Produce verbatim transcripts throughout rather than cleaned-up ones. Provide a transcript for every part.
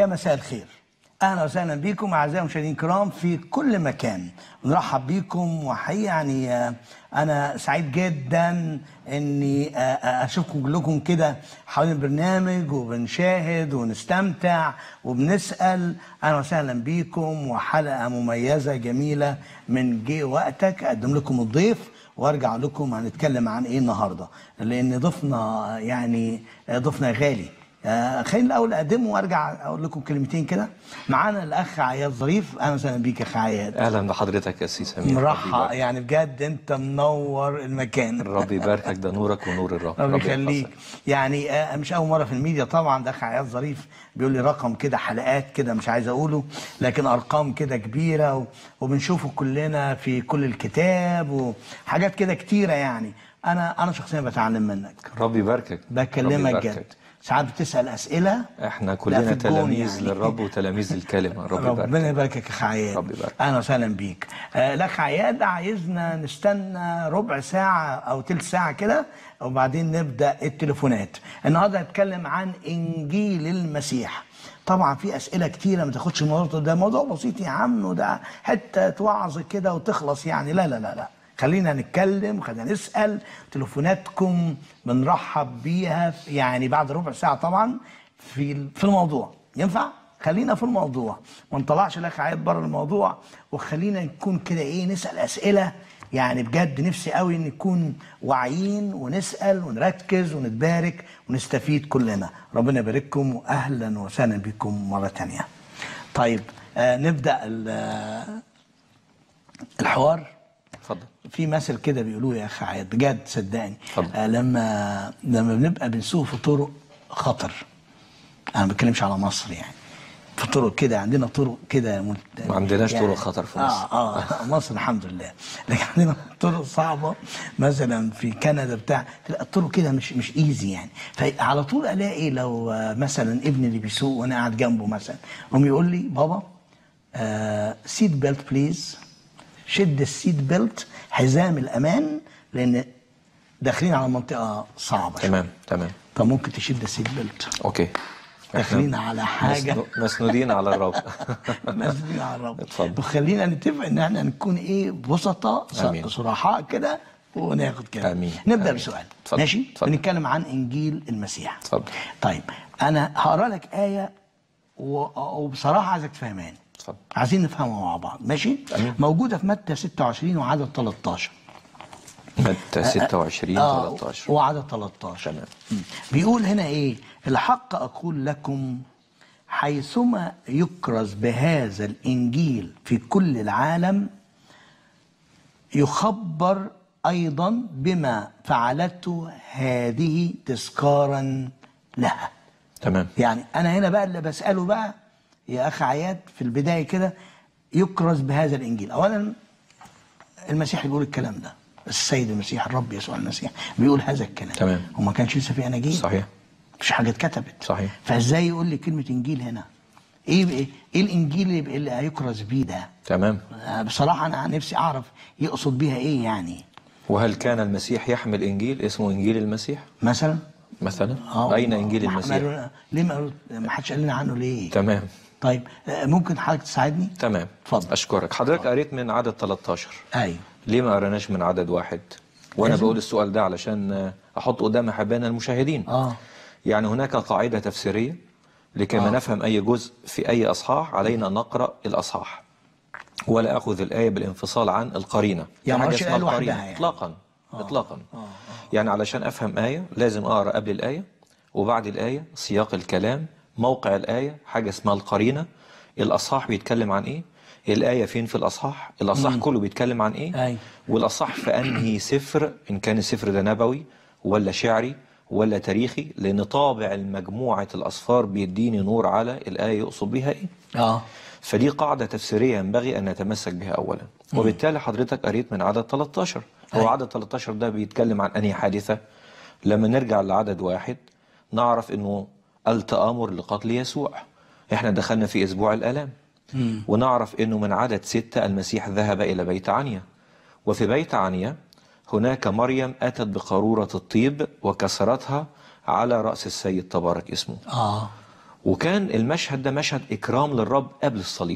يا مساء الخير، اهلا وسهلا بكم اعزائي المشاهدين الكرام في كل مكان. نرحب بكم وحقيقه يعني انا سعيد جدا اني اشوفكم كلكم كده حوالين البرنامج وبنشاهد ونستمتع وبنسال. اهلا وسهلا بكم وحلقه مميزه جميله من جه وقتك اقدم لكم الضيف وارجع لكم هنتكلم عن ايه النهارده، لان ضيفنا يعني ضيفنا غالي. آه خليني الاول اقدمه وارجع اقول لكم كلمتين كده. معانا الاخ عياد ظريف. اهلا وسهلا بيك يا اخ عياد. اهلا بحضرتك يا سيس امير. مرحب، يعني بجد انت منور المكان. ربي يباركك، ده نورك ونور الرب. ربي يخليك. يعني آه مش اول مره في الميديا طبعا. ده اخ عياد ظريف بيقول لي رقم كده حلقات كده مش عايز اقوله، لكن ارقام كده كبيره و... وبنشوفه كلنا في كل الكتاب وحاجات كده كتيره. يعني انا انا شخصيا بتعلم منك. ربي يباركك. بكلمك جد. ساعات بتسال اسئله. احنا كلنا تلاميذ يعني. للرب وتلاميذ الكلمه. ربي يباركك. ربنا يباركك يا اخ عياد. ربي يبارك. اهلا وسهلا بيك. آه الاخ عياد عايزنا نستنى ربع ساعه او ثلث ساعه كده وبعدين نبدا التليفونات. النهارده هنتكلم عن انجيل المسيح. طبعا في اسئله كتيره ما تاخدش الموضوع ده موضوع بسيط يا عم وده حته وعظ كده وتخلص يعني. لا لا لا لا، خلينا نتكلم، خلينا نسال. تليفوناتكم بنرحب بيها يعني بعد ربع ساعه طبعا في في الموضوع. ينفع؟ خلينا في الموضوع ما نطلعش الاخ عياد بره الموضوع، وخلينا نكون كده ايه نسال اسئله. يعني بجد نفسي قوي نكون واعيين ونسال ونركز ونتبارك ونستفيد كلنا. ربنا يبارككم واهلا وسهلا بكم مره ثانيه. طيب آه نبدا الحوار. اتفضل. في مثل كده بيقولوه يا اخ عياد بجد صدقني. آه لما لما بنبقى بنسوق في طرق خطر، انا ما بتكلمش على مصر يعني، في طرق كده عندنا طرق كده ما عندناش يعني طرق خطر في مصر. اه اه مصر الحمد لله، لكن عندنا طرق صعبه مثلا في كندا بتاع الطرق كده مش مش ايزي يعني. فعلى طول الاقي لو مثلا ابني اللي بيسوق وانا قاعد جنبه مثلا قوم يقول لي بابا آه سيت بيلت بليز، شد السيت بيلت حزام الامان لان داخلين على منطقه صعبه. تمام تمام. طب ممكن تشد السيت بيلت؟ اوكي. داخلين على حاجه مسنودين على الرب. مسنودين على الرب. اتفضل. وخلينا نتفق ان احنا نكون ايه بسطاء صراحه كده وناخد كده. امين. نبدا أمين. بسؤال. اتفضل. ماشي. اتفضل. بنتكلم عن انجيل المسيح. اتفضل. طيب انا هقرا لك ايه وبصراحه عايزك تفهماني. اتفضل. عايزين نفهمها مع بعض. ماشي. أمين. موجوده في متى ستة وعشرين وعدد ثلاثة عشر. متى ستة وعشرين ثلاثة عشر وعدد ثلاثة عشر. تمام. بيقول هنا ايه؟ الحق اقول لكم حيثما يكرز بهذا الانجيل في كل العالم يخبر ايضا بما فعلته هذه تذكارا لها. تمام. يعني انا هنا بقى اللي بساله بقى يا اخ عياد في البدايه كده، يكرز بهذا الانجيل. اولا المسيح بيقول الكلام ده، السيد المسيح الرب يسوع المسيح بيقول هذا الكلام. تمام. وما كانش لسه في اناجيل. صحيح. مفيش حاجه اتكتبت. صحيح. فازاي يقول لي كلمه انجيل هنا؟ ايه ايه, إيه الانجيل اللي, اللي هيكرز بيه ده؟ تمام. بصراحه انا نفسي اعرف يقصد بيها ايه يعني. وهل كان المسيح يحمل انجيل اسمه انجيل المسيح مثلا؟ مثلا اين انجيل المسيح؟ ليه ما ما حدش قال لنا عنه ليه؟ تمام. طيب ممكن حضرتك تساعدني؟ تمام. اتفضل. اشكرك. حضرتك قريت من عدد ثلاثة عشر. ايوه. ليه ما قريناش من عدد واحد؟ وانا بقول السؤال ده علشان احط قدام احبائنا المشاهدين. اه يعني هناك قاعده تفسيريه لكي ما آه. نفهم اي جزء في اي اصحاح علينا نقرا الاصحاح ولا اخذ الايه بالانفصال عن القرينه. يعني حاجه مش اسمها القرينه يعني. اطلاقا. آه. اطلاقا. آه. آه. يعني علشان افهم ايه لازم اقرا قبل الايه وبعد الايه، سياق الكلام، موقع الايه، حاجه اسمها القرينه، الاصحاح بيتكلم عن ايه، الآية فين في الأصحاح، الأصحاح كله بيتكلم عن إيه، أي. والأصحاح في أنهي سفر، إن كان السفر ده نبوي ولا شعري ولا تاريخي، لأن طابع المجموعة الأصفار بيديني نور على الآية يقصد بها إيه. آه. فدي قاعدة تفسيرية ينبغي أن نتمسك بها أولا. مم. وبالتالي حضرتك قريت من عدد ثلاثة عشر. هو عدد ثلاثة عشر ده بيتكلم عن أنهي حادثة؟ لما نرجع لعدد واحد نعرف أنه التآمر لقتل يسوع. إحنا دخلنا في أسبوع الآلام. مم. ونعرف أنه من عدد ستة المسيح ذهب إلى بيت عنيا، وفي بيت عنيا هناك مريم أتت بقارورة الطيب وكسرتها على رأس السيد تبارك اسمه. آه. وكان المشهد ده مشهد إكرام للرب قبل الصليب،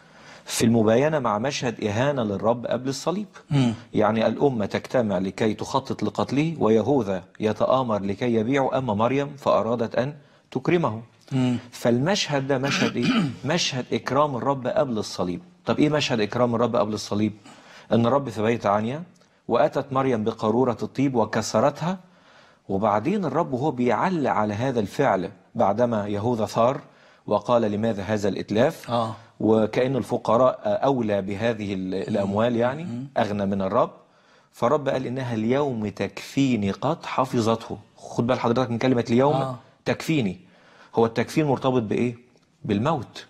في المباينة مع مشهد إهانة للرب قبل الصليب. مم. يعني الأمة تجتمع لكي تخطط لقتله، ويهوذا يتآمر لكي يبيعه، أما مريم فأرادت أن تكرمه. مم. فالمشهد ده مشهد إيه؟ مشهد إكرام الرب قبل الصليب. طب إيه مشهد إكرام الرب قبل الصليب؟ أن الرب في بيت عنيا، وأتت مريم بقارورة الطيب وكسرتها، وبعدين الرب وهو بيعلق على هذا الفعل بعدما يهوذا ثار وقال لماذا هذا الإتلاف، آه. وكأن الفقراء أولى بهذه الأموال، يعني أغنى من الرب. فالرب قال إنها اليوم تكفيني قد حفظته. خد بال حضرتك من كلمة اليوم. آه. تكفيني، هو التكفين مرتبط بإيه؟ بالموت.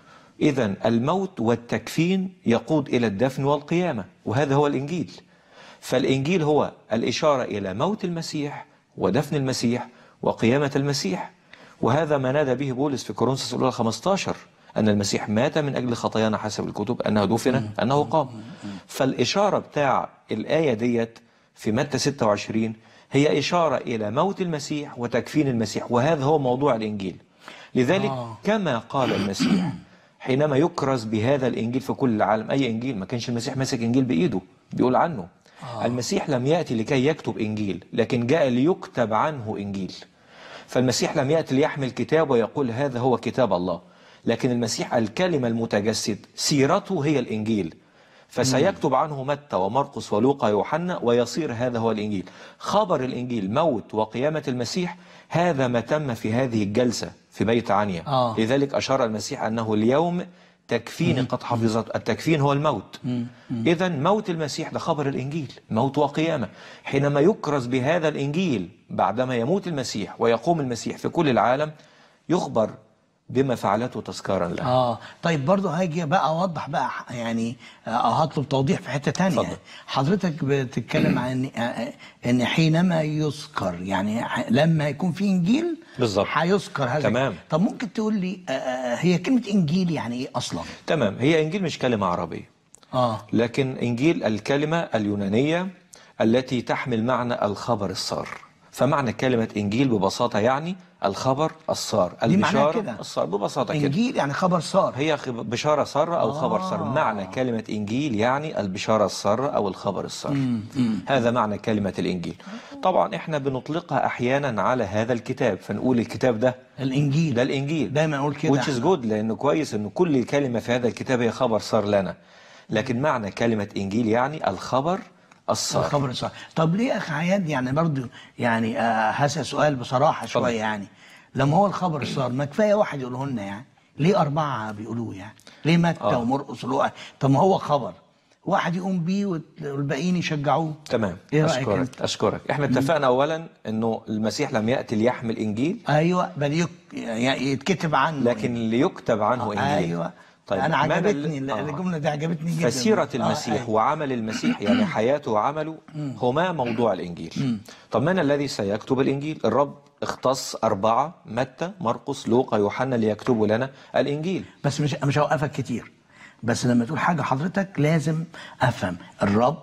إذن الموت والتكفين يقود إلى الدفن والقيامة، وهذا هو الإنجيل. فالإنجيل هو الإشارة إلى موت المسيح ودفن المسيح وقيامة المسيح، وهذا ما نادى به بولس في كورنثوس الأولى خمسة عشر، أن المسيح مات من أجل خطايانا حسب الكتب، أنه دفن، أنه قام. فالإشارة بتاع الآية ديت في متى ستة وعشرين هي إشارة إلى موت المسيح وتكفين المسيح، وهذا هو موضوع الإنجيل. لذلك آه. كما قال المسيح حينما يكرز بهذا الإنجيل في كل العالم، أي إنجيل، ما كانش المسيح ماسك إنجيل بإيده بيقول عنه. آه. المسيح لم يأتي لكي يكتب إنجيل، لكن جاء ليكتب عنه إنجيل. فالمسيح لم يأتي ليحمل كتاب ويقول هذا هو كتاب الله، لكن المسيح الكلمة المتجسد سيرته هي الإنجيل، فسيكتب عنه متى ومرقس ولوقا ويوحنا، ويصير هذا هو الإنجيل. خبر الإنجيل موت وقيامة المسيح، هذا ما تم في هذه الجلسة في بيت عنيا. آه. لذلك أشار المسيح أنه اليوم تكفين قد حفظت. التكفين هو الموت. إذن موت المسيح ده خبر الإنجيل، موت وقيامة. حينما يكرز بهذا الإنجيل بعدما يموت المسيح ويقوم المسيح في كل العالم، يخبر بما فعلته تذكارا له. اه طيب برضه هاجي بقى اوضح بقى يعني آه هطلب توضيح في حته ثانيه. اتفضل. حضرتك بتتكلم عن آه ان حينما يذكر، يعني لما يكون في انجيل بالظبط هيذكر هذا. تمام. طب ممكن تقول لي آه هي كلمه انجيل يعني ايه اصلا؟ تمام، هي انجيل مش كلمه عربيه، اه لكن انجيل الكلمه اليونانيه التي تحمل معنى الخبر السار. فمعنى كلمه انجيل ببساطه يعني الخبر السار، دي معناها البشاره كده. السار ببساطه كده. انجيل يعني خبر سار. هي خب- بشاره ساره او آه. خبر سار. معنى كلمه انجيل يعني البشاره الساره او الخبر السار. هذا معنى كلمه الانجيل. طبعا احنا بنطلقها احيانا على هذا الكتاب، فنقول الكتاب ده الانجيل ده الانجيل، دايما نقول كده. which is good، لانه كويس انه كل كلمه في هذا الكتاب هي خبر سار لنا. لكن معنى كلمه انجيل يعني الخبر السار. الخبر السار. طب ليه يا اخ عياد يعني برضو يعني آه هسأل سؤال بصراحه شويه. يعني لما هو الخبر السار ما كفايه واحد يقوله لنا؟ يعني ليه اربعه بيقولوه؟ يعني ليه متى آه. ومرقس ولوقا؟ طب ما هو خبر واحد يقوم بيه والباقيين يشجعوه. تمام. ايه رايك اشكرك انت؟ اشكرك احنا اتفقنا اولا انه المسيح لم ياتي ليحمل انجيل، ايوه بل يك... يعني يتكتب عنه، لكن ليكتب عنه آه. انجيل. ايوه طيب انا ماذا عجبتني ال- آه. الجمله دي عجبتني جدا. فسيرة المسيح آه. أيوة. وعمل المسيح يعني حياته وعمله هما موضوع الإنجيل. طب من الذي سيكتب الإنجيل؟ الرب اختص أربعة، متى مرقس لوقا يوحنا، ليكتبوا لنا الإنجيل. بس مش مش هوقفك كتير، بس لما تقول حاجه حضرتك لازم افهم. الرب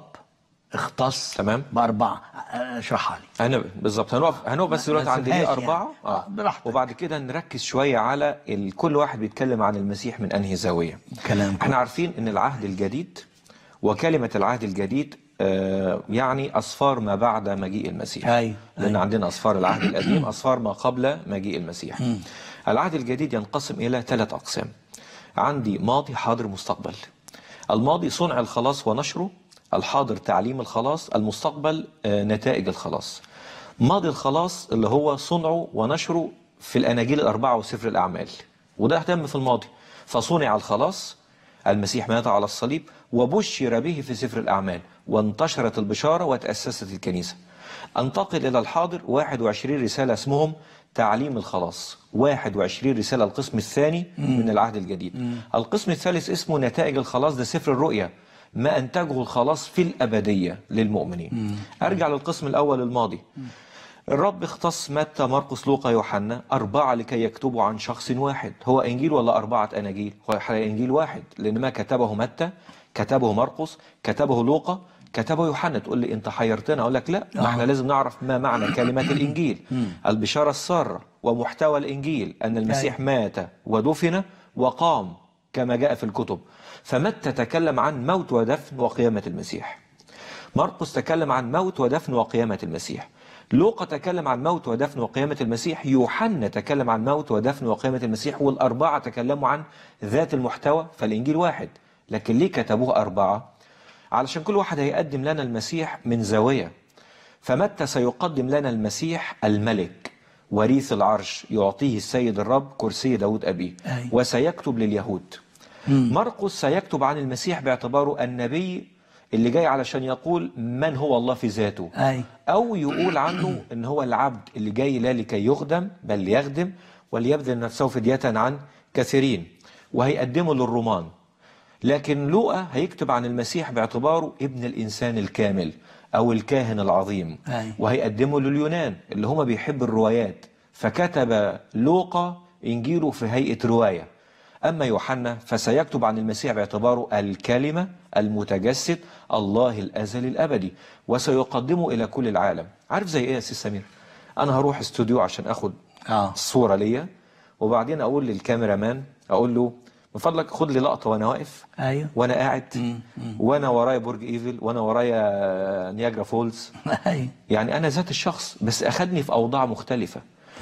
اختص تمام. باربعه، اشرحها لي. هنبقى بالظبط هنقف هنقف بس دلوقتي ما عند تسيبهاش ليه أربعة. يعني. آه. براحتك. وبعد كده نركز شوية على ال... كل واحد بيتكلم عن المسيح من أنهي زاوية. كلام احنا عارفين إن العهد الجديد وكلمة العهد الجديد آه يعني أصفار ما بعد مجيء المسيح. أيوة. لأن أيوة. عندنا أصفار العهد القديم، أصفار ما قبل مجيء المسيح. العهد الجديد ينقسم إلى ثلاث أقسام. عندي ماضي حاضر مستقبل. الماضي صنع الخلاص ونشره، الحاضر تعليم الخلاص، المستقبل آه نتائج الخلاص. ماضي الخلاص اللي هو صنعه ونشره في الأناجيل الأربعة وسفر الأعمال، وده تم في الماضي. فصنع الخلاص، المسيح مات على الصليب وبشر به في سفر الأعمال، وانتشرت البشارة وتأسست الكنيسة. انتقل إلى الحاضر، واحد وعشرين رسالة اسمهم تعليم الخلاص، واحد وعشرين رسالة القسم الثاني من العهد الجديد. القسم الثالث اسمه نتائج الخلاص، ده سفر الرؤيا، ما أنتجه الخلاص في الأبدية للمؤمنين. أرجع للقسم الأول الماضي. الرب اختص متى مرقس لوقا يوحنا أربعة لكي يكتبوا عن شخص واحد. هو إنجيل ولا أربعة أناجيل؟ هو إنجيل واحد، لأن ما كتبه متى كتبه مرقس كتبه لوقا كتبه يوحنا. تقول لي انت حيرتنا، اقول لك لا، ما احنا لازم نعرف ما معنى كلمات الانجيل. البشاره الساره ومحتوى الانجيل ان المسيح مات ودفن وقام كما جاء في الكتب. فمتى تكلم عن موت ودفن وقيامه المسيح، مرقس تكلم عن موت ودفن وقيامه المسيح، لوقا تكلم عن موت ودفن وقيامة المسيح، يوحنا تكلم عن موت ودفن وقيامة المسيح، والأربعة تكلموا عن ذات المحتوى. فالإنجيل واحد، لكن ليه كتبوه أربعة؟ علشان كل واحد هيقدم لنا المسيح من زاوية. فمتى سيقدم لنا المسيح الملك وريث العرش، يعطيه السيد الرب كرسي داود أبيه، أي. وسيكتب لليهود. مرقس سيكتب عن المسيح باعتباره النبي اللي جاي علشان يقول من هو الله في ذاته، أي. أو يقول عنه إن هو العبد اللي جاي لا لكي يخدم بل ليخدم وليبذل نفسه فدية عن كثيرين، وهيقدمه للرومان. لكن لوقا هيكتب عن المسيح باعتباره ابن الإنسان الكامل أو الكاهن العظيم، أي. وهيقدمه لليونان اللي هم بيحب الروايات، فكتب لوقا إنجيله في هيئة رواية. أما يوحنا فسيكتب عن المسيح باعتباره الكلمة المتجسد، الله الأزلي الأبدي، وسيقدمه إلى كل العالم. عارف زي إيه يا سي سمير؟ أنا هروح استوديو عشان أخد آه. صورة ليا، وبعدين أقول للكاميرا مان، أقول له من فضلك خد لي لقطة وأنا واقف، أيوه، وأنا قاعد، وأنا ورايا برج إيفل، وأنا ورايا نياجرا فولز. أيوه. يعني أنا ذات الشخص بس أخدني في أوضاع مختلفة.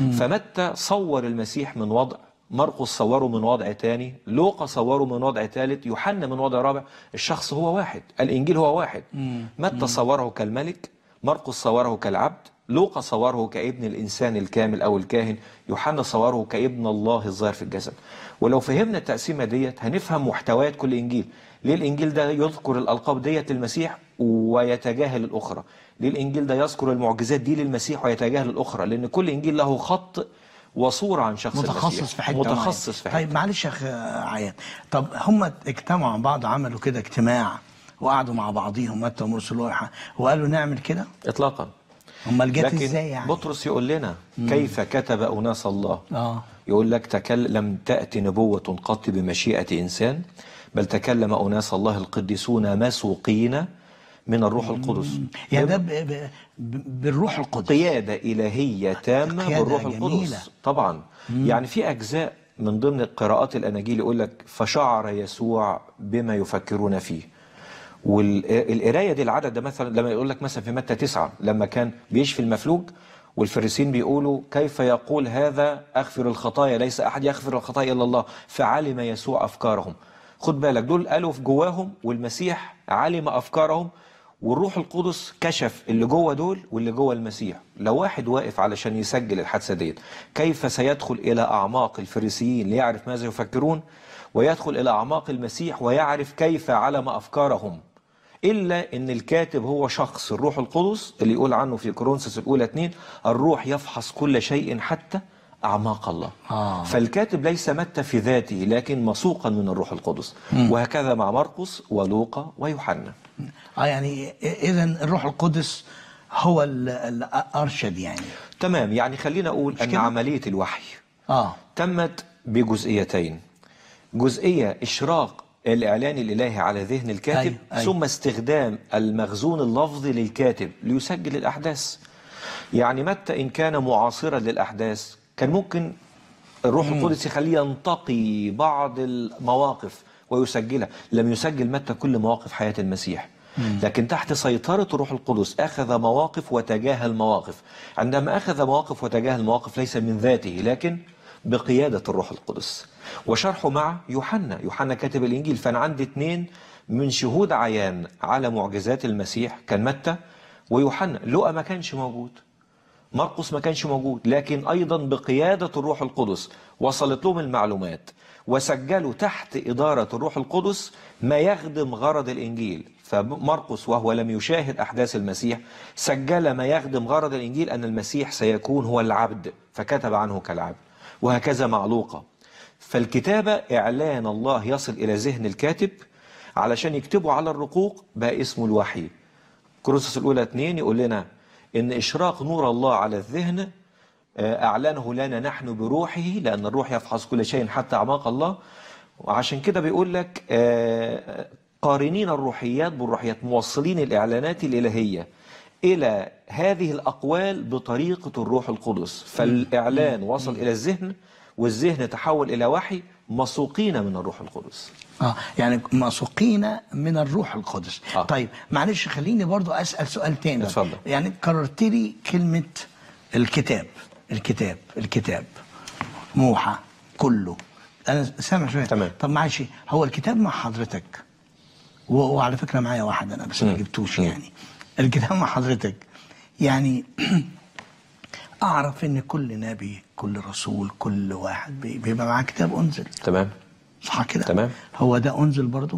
فمتى صور المسيح من وضع، مرقس صوره من وضع تاني، لوقا صوره من وضع ثالث، يوحنا من وضع رابع. الشخص هو واحد، الإنجيل هو واحد. متى صوره كالملك، مرقس صوره كالعبد، لوقا صوره كابن الإنسان الكامل أو الكاهن، يوحنا صوره كابن الله الظاهر في الجسد. ولو فهمنا التقسيمة ديت هنفهم محتويات كل إنجيل. ليه الإنجيل ده يذكر الألقاب ديت للمسيح ويتجاهل الأخرى؟ ليه الإنجيل ده يذكر المعجزات دي للمسيح ويتجاهل الأخرى؟ لأن كل إنجيل له خط وصورة عن شخص متخصص المسيح. في حته متخصص معينة. في حته. طيب معلش يا اخ عيان، طب هم اجتمعوا مع بعض، عملوا كده اجتماع وقعدوا مع بعضيهم متى ومرقس ولوقا وقالوا نعمل كده؟ اطلاقا. هم جت لكن ازاي يعني؟ بطرس يقول لنا كيف كتب أناس الله. اه يقول لك تكل... لم تأتي نبوة قط بمشيئة إنسان، بل تكلم أناس الله القديسون مسوقين من الروح القدس. يعني ده ب... ب... ب... بالروح القدس، قيادة إلهية تامة قيادة بالروح جميلة. القدس طبعا. مم. يعني في أجزاء من ضمن قراءات الأناجيل يقول لك فشعر يسوع بما يفكرون فيه. والقرايه دي العدد ده مثلا لما يقول لك مثلا في متى تسعة لما كان بيشفي المفلوج والفريسين بيقولوا كيف يقول هذا أغفر الخطايا، ليس أحد يغفر الخطايا إلا الله، فعلم يسوع أفكارهم. خد بالك دول قالوا في جواهم والمسيح علم أفكارهم، والروح القدس كشف اللي جوه دول واللي جوه المسيح. لو واحد واقف علشان يسجل الحادثة ديت، كيف سيدخل إلى أعماق الفريسيين ليعرف ماذا يفكرون، ويدخل إلى أعماق المسيح ويعرف كيف علم أفكارهم؟ إلا إن الكاتب هو شخص الروح القدس اللي يقول عنه في كورنثوس الأولى اتنين الروح يفحص كل شيء حتى أعماق الله. آه. فالكاتب ليس متى في ذاته لكن مسوقا من الروح القدس. م. وهكذا مع مرقس ولوقا ويوحنا. آه يعني إذا الروح القدس هو الأرشد يعني. تمام. يعني خلينا أقول أن عملية الوحي آه. تمت بجزئيتين. جزئية إشراق الإعلان الإلهي على ذهن الكاتب، أيوة. أيوة. ثم استخدام المخزون اللفظي للكاتب ليسجل الأحداث. يعني متى إن كان معاصرا للأحداث كان ممكن الروح مم. القدس يخليه ينتقي بعض المواقف ويسجلها. لم يسجل متى كل مواقف حياة المسيح، مم. لكن تحت سيطرة الروح القدس أخذ مواقف وتجاهل مواقف. عندما أخذ مواقف وتجاهل مواقف ليس من ذاته لكن بقيادة الروح القدس. وشرحه مع يوحنا، يوحنا كاتب الإنجيل. فأنا عندي اثنين من شهود عيان على معجزات المسيح كان متى ويوحنا. لوقا ما كانش موجود، مرقس ما كانش موجود، لكن أيضا بقيادة الروح القدس وصلت لهم المعلومات وسجلوا تحت إدارة الروح القدس ما يخدم غرض الإنجيل. فمرقس وهو لم يشاهد أحداث المسيح سجل ما يخدم غرض الإنجيل أن المسيح سيكون هو العبد فكتب عنه كالعبد. وهكذا مع لوقا. فالكتابة إعلان الله يصل إلى ذهن الكاتب علشان يكتبه على الرقوق بقى اسمه الوحي. كورنثوس الأولى اتنين يقول لنا إن إشراق نور الله على الذهن أعلنه لنا نحن بروحه، لأن الروح يفحص كل شيء حتى أعماق الله. وعشان كده بيقول لك قارنين الروحيات بالروحيات، موصلين الإعلانات الإلهية إلى هذه الأقوال بطريقة الروح القدس. فالإعلان وصل إلى الذهن، والذهن تحول إلى وحي، مسوقين من الروح القدس. اه يعني مسوقين من الروح القدس. آه. طيب معلش خليني برضو اسال سؤال تاني. اتفضل. يعني كررت لي كلمه الكتاب الكتاب الكتاب موحى كله، انا سامع شويه. تمام. طب معلش، هو الكتاب مع حضرتك، و- وعلى فكره معايا واحد انا بس ما مم. جبتوش مم. يعني. الكتاب مع حضرتك يعني اعرف ان كل نبي كل رسول كل واحد بي- بيبقى معاه كتاب انزل، تمام. صح كده؟ تمام. هو ده انزل برضو؟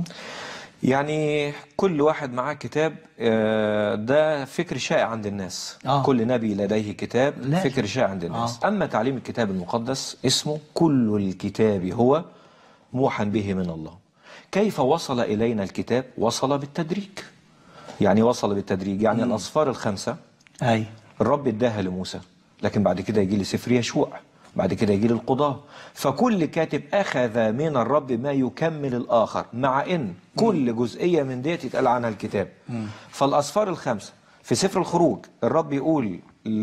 يعني كل واحد معاه كتاب، آه، ده فكر شائع عند الناس. آه. كل نبي لديه كتاب، لازم. فكر شائع عند الناس. آه. أما تعليم الكتاب المقدس اسمه كل الكتاب هو موحى به من الله. كيف وصل إلينا الكتاب؟ وصل بالتدريج. يعني وصل بالتدريج، يعني الأصفار الخمسة اي الرب اداها لموسى، لكن بعد كده يجي لي سفر يشوع، بعد كده يجي لي القضاة. فكل كاتب أخذ من الرب ما يكمل الآخر، مع إن كل جزئية من ديت يتقال عنها الكتاب. فالأصفار الخمسة في سفر الخروج الرب يقول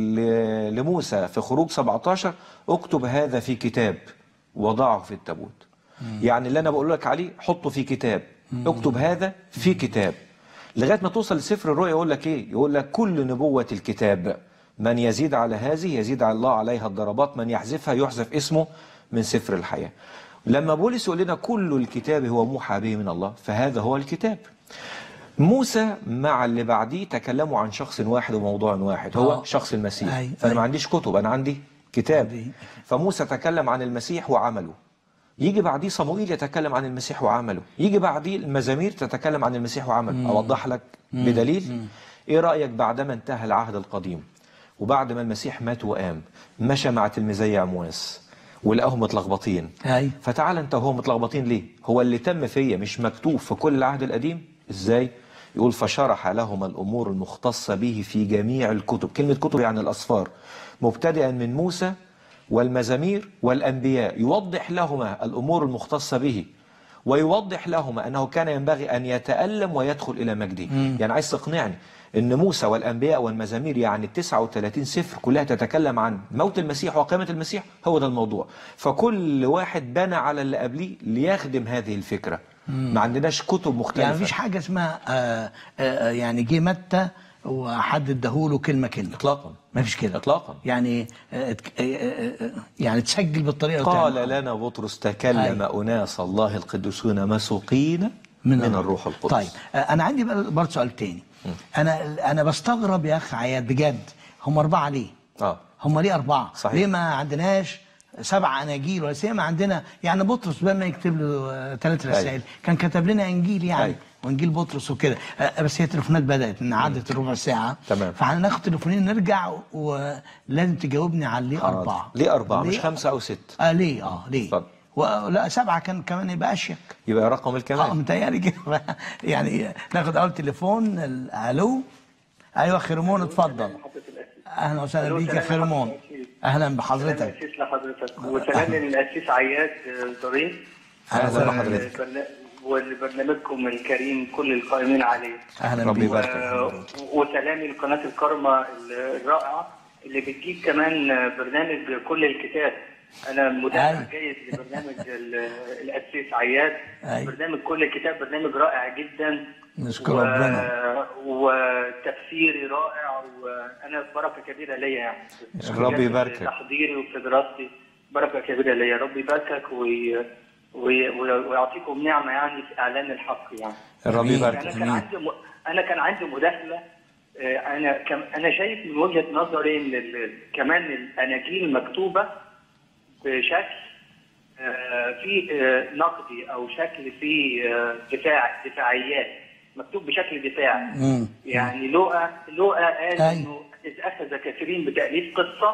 ل- لموسى في خروج سبعتاشر اكتب هذا في كتاب وضعه في التابوت. يعني اللي أنا بقول لك عليه حطه في كتاب، اكتب هذا في كتاب. لغاية ما توصل لسفر الرؤيا يقول لك إيه؟ يقول لك كل نبوة الكتاب من يزيد على هذه يزيد على الله عليها الضربات، من يحذفها يحذف اسمه من سفر الحياة. لما بولس يقول لنا كل الكتاب هو موحى به من الله، فهذا هو الكتاب. موسى مع اللي بعديه تكلموا عن شخص واحد وموضوع واحد، هو آه. شخص المسيح. أي. فأنا أي. ما عنديش كتب، أنا عندي كتاب. عندي. فموسى تكلم عن المسيح وعمله، يجي بعديه صموئيل يتكلم عن المسيح وعمله، يجي بعديه المزامير تتكلم عن المسيح وعمله. أوضح لك بدليل. إيه رأيك بعدما انتهى العهد القديم وبعد ما المسيح مات وقام مشى مع تلميذي عمواس ولقاهم متلخبطين؟ اي فتعال انت وهو متلخبطين ليه؟ هو اللي تم فيا مش مكتوب في كل العهد القديم؟ ازاي؟ يقول فشرح لهم الامور المختصه به في جميع الكتب. كلمه كتب يعني الاصفار، مبتدئا من موسى والمزامير والانبياء، يوضح لهما الامور المختصه به، ويوضح لهما انه كان ينبغي ان يتالم ويدخل الى مجده. يعني عايز تقنعني ان موسى والانبياء والمزامير يعني تسعة وثلاثين سفر كلها تتكلم عن موت المسيح وقيامه المسيح؟ هو ده الموضوع. فكل واحد بنى على اللي قبليه ليخدم هذه الفكره. ما عندناش كتب مختلفه. يعني مفيش حاجه اسمها آه آه يعني جه متى وحد اداهوله كلمه كلمه اطلاقا. مفيش كده اطلاقا. يعني آه آه آه يعني تسجل بالطريقه قال وتعمل. لنا بطرس تكلم أناس الله القدوسون مسوقين من, من الروح القدس. طيب آه انا عندي بقى برضه سؤال تاني. انا انا بستغرب يا اخ عياد بجد، هم اربعه ليه؟ اه هم ليه اربعه؟ صحيح. ليه ما عندناش سبع اناجيل ولا سيما عندنا؟ يعني بطرس بما يكتب له ثلاث رسائل أيوة. كان كتب لنا انجيل يعني. أيوة. وانجيل بطرس وكده. آه، بس هي التليفونات بدات ان عدت الربع ساعه. تمام. فهناخد تليفونين نرجع ولازم تجاوبني على ليه اربعه. ليه أربعة مش خمسة أو ست؟ اه ليه اه ليه؟ اتفضل. ولا سبعه كان كمان يبقى اشيك. يبقى رقم اه الكمال. متهيألي كده. يعني ناخد اول تليفون. ال- الو. ايوه خرمون اتفضل. اهلا وسهلا بيك يا خرمون. اهلا بحضرتك. الأسيس لحضرتك وسلام للأسيس عياد ظريف. أهلا وسهلا بحضرتك. والبرنا- ولبرنامجكم الكريم كل القائمين عليه. اهلا ربي بيك. يبارك. و- وسلامي لقناة الكرمة الرائعة اللي بتجيب كمان برنامج كل الكتاب. أنا متابع أيوة. جيد لبرنامج ال- الأسيس عياد. أيوة. برنامج كل الكتاب برنامج رائع جدا. نشكر و- ربنا. وتفسيري رائع وانا بركه كبيره ليا يعني. ربي يباركك. في تحضيري وفي دراستي بركه كبيره ليا. ربي يباركك وي... وي... ويعطيكم نعمه يعني في اعلان الحق يعني. ربي أمين. يبارك. انا كان عندي م... انا كان عندي مداخله. آه، انا كم... انا شايف من وجهه نظري ان ال... كمان الاناجيل مكتوبه بشكل آه، في آه، نقدي او شكل في آه، دفاع دفاعيات، مكتوب بشكل دفاعي. مم. يعني لوقا لوقا قال أي. انه اذ اخذ كثيرين بتاليف قصه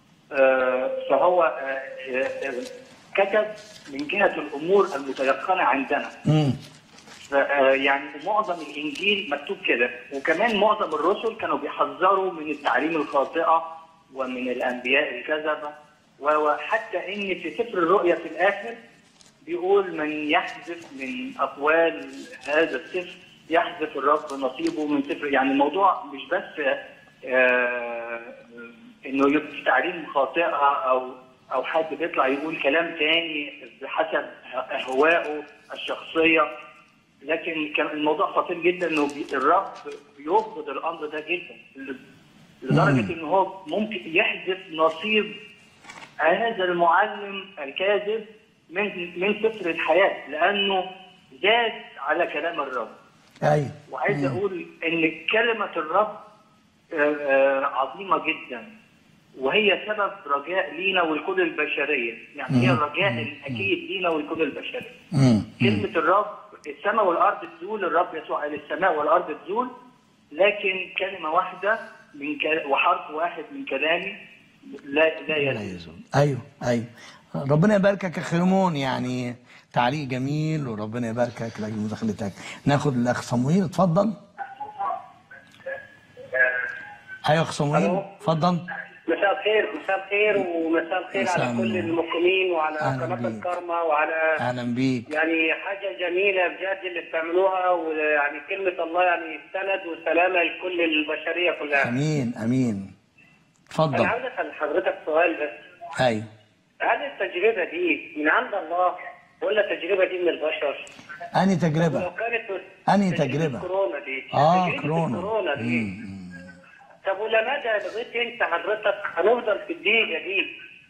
آه، فهو آه، آه، كتب من جهه الامور المتيقنه عندنا. مم. ف- آه، يعني معظم الانجيل مكتوب كده، وكمان معظم الرسل كانوا بيحذروا من التعليم الخاطئه ومن الانبياء الكذبه، وحتى ان في سفر الرؤيا في الاخر بيقول من يحذف من اقوال هذا السفر يحذف الرب نصيبه من سفر. يعني الموضوع مش بس آه انه يبقى في تعليم خاطئه او او حد بيطلع يقول كلام تاني بحسب اهوائه الشخصيه، لكن كان الموضوع خطير جدا انه الرب بيرفض الامر ده جدا لدرجه ان هو ممكن يحذف نصيب هذا المعلم الكاذب من من سفر الحياه لانه زاد على كلام الرب. ايوه. وعايز اقول ان كلمه الرب عظيمه جدا وهي سبب رجاء لينا ولكل البشريه، يعني هي الرجاء الاكيد لينا ولكل البشريه. كلمه الرب السماء والارض تزول، الرب يسوع قال السماء والارض تزول، لكن كلمه واحده من كل... وحرف واحد من كلامي لا لا يزول. ايوه ايوه. ربنا يباركك يا خرمون، يعني تعليق جميل وربنا يباركك لاجل مداخلتك. ناخد الاخ صمويل، اتفضل. ايوه اخ صمويل اتفضل. مساء الخير. مساء الخير ومساء الخير على كل المقيمين وعلى قناه الكرمة وعلى اهلا بيك. يعني حاجه جميله بجد اللي بتعملوها، ويعني كلمه الله يعني سند وسلامه لكل البشريه كلها. امين امين. اتفضل. انا عاوز اسال حضرتك سؤال بس. ايوه. هل التجربه دي من عند الله ولا التجربه دي من البشر؟ انهي تجربه؟ لو كانت انهي تجربه؟ كورونا دي. اه تجربة كورونا. الكورونا دي. مم. طب ولا مدى لغايه انت حضرتك هنفضل في الدقيقه دي؟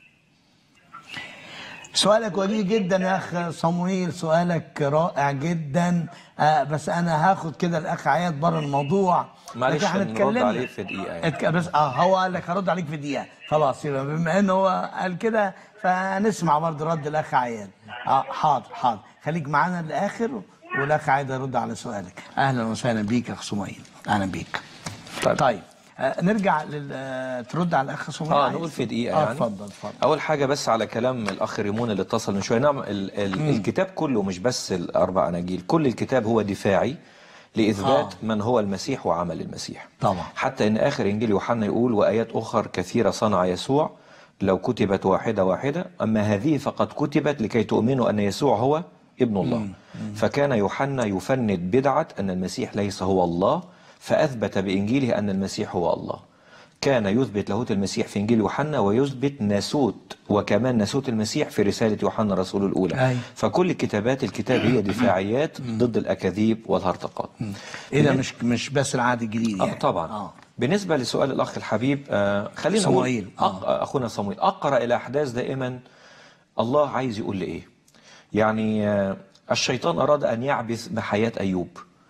سؤالك وجيه جدا يا اخ صمويل، سؤالك رائع جدا. آه بس انا هاخد كده الاخ عياد بره الموضوع. معلش هنرد عليه في دقيقه يعني. اتك... بس اه هو قال لك هرد عليك في دقيقه، خلاص يبقى بما انه هو قال كده فنسمع برضه رد الاخ عياد. اه حاضر حاضر، خليك معانا للاخر والاخ عياد يرد على سؤالك. اهلا وسهلا بيك يا اخ صمويل، اهلا بيك. طيب, طيب. آه نرجع لل آه ترد على الاخ صمويل. اه نقول في دقيقه آه يعني. اتفضل اتفضل. اول حاجه بس على كلام الاخ ريمون اللي اتصل من شويه. نعم ال ال الكتاب كله مش بس الاربع اناجيل، كل الكتاب هو دفاعي لاثبات آه. من هو المسيح وعمل المسيح. طبعا. حتى ان اخر انجيل يوحنا يقول وايات اخر كثيره صنع يسوع لو كتبت واحده واحده، اما هذه فقد كتبت لكي تؤمنوا ان يسوع هو ابن الله. مم. مم. فكان يوحنا يفند بدعه ان المسيح ليس هو الله، فاثبت بانجيله ان المسيح هو الله. كان يثبت لاهوت المسيح في انجيل يوحنا ويثبت ناسوت وكمان ناسوت المسيح في رساله يوحنا الرسول الاولى. أي. فكل كتابات الكتاب هي دفاعيات ضد الاكاذيب والهرطقات. ايه ده مش مش بس العهد الجديد يعني. آه طبعا. آه. بالنسبه لسؤال الاخ الحبيب آه خلينا نقول آه. اخونا صمويل اقرا الى احداث دائما الله عايز يقول لي ايه. يعني آه الشيطان اراد ان يعبث بحياه ايوب،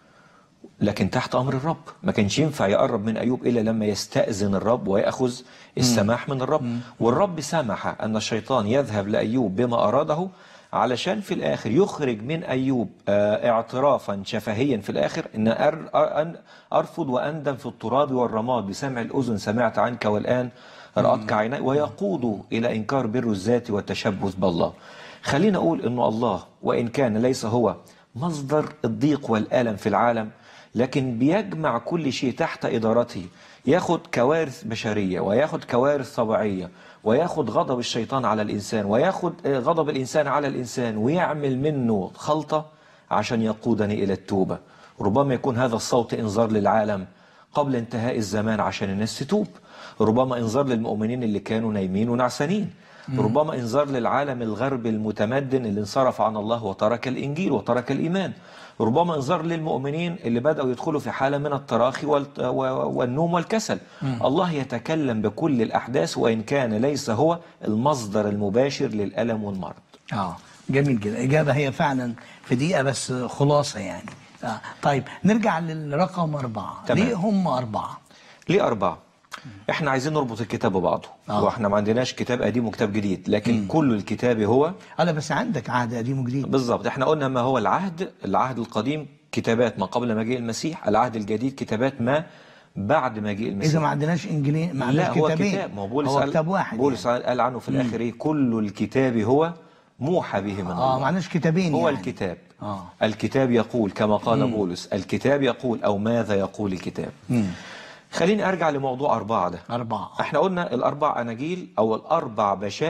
لكن تحت أمر الرب. ما كانش ينفع يقرب من أيوب إلا لما يستأذن الرب ويأخذ السماح من الرب. مم. والرب سمح أن الشيطان يذهب لأيوب بما أراده علشان في الآخر يخرج من أيوب اعترافا شفهيا في الآخر إن أرفض وأندم في التراب والرماد، بسمع الأذن سمعت عنك والآن رأتك عيني، ويقود إلى إنكار بر الذات والتشبث بالله. خلينا أقول إنه الله وإن كان ليس هو مصدر الضيق والألم في العالم، لكن بيجمع كل شيء تحت إدارته. ياخد كوارث بشرية وياخد كوارث طبيعية وياخد غضب الشيطان على الإنسان وياخد غضب الإنسان على الإنسان ويعمل منه خلطة عشان يقودني إلى التوبة. ربما يكون هذا الصوت إنذار للعالم قبل انتهاء الزمان عشان الناس تتوب. ربما إنذار للمؤمنين اللي كانوا نايمين ونعسانين. ربما إنذار للعالم الغربي المتمدن اللي انصرف عن الله وترك الإنجيل وترك الإيمان. ربما انذار للمؤمنين اللي بدأوا يدخلوا في حالة من التراخي والنوم والكسل. مم. الله يتكلم بكل الأحداث وإن كان ليس هو المصدر المباشر للألم والمرض. آه جميل جدا. الإجابة هي فعلا في دقيقة بس خلاصة يعني. آه. طيب نرجع للرقم أربعة. تمام. ليه هم أربعة؟ ليه أربعة؟ احنا عايزين نربط الكتاب ببعضه. آه. واحنا ما عندناش كتاب قديم وكتاب جديد، لكن مم. كل الكتاب هو انا بس عندك عهد قديم وجديد. بالظبط. احنا قلنا ما هو العهد. العهد القديم كتابات ما قبل مجيء المسيح، العهد الجديد كتابات ما بعد مجيء المسيح. اذا ما عندناش انجيلين ما عندناش كتابين. لا هو كتاب. ما هو بولس هو كتاب واحد. بولس يعني. قال عنه في الاخر ايه؟ كل الكتاب هو موحى به من آه الله. اه ما عندناش كتابين هو يعني. الكتاب. آه. الكتاب يقول كما قال مم. بولس، الكتاب يقول او ماذا يقول الكتاب. مم. خليني ارجع لموضوع أربعة ده. أربعة. احنا قلنا الأربع أناجيل أو الأربع بشائر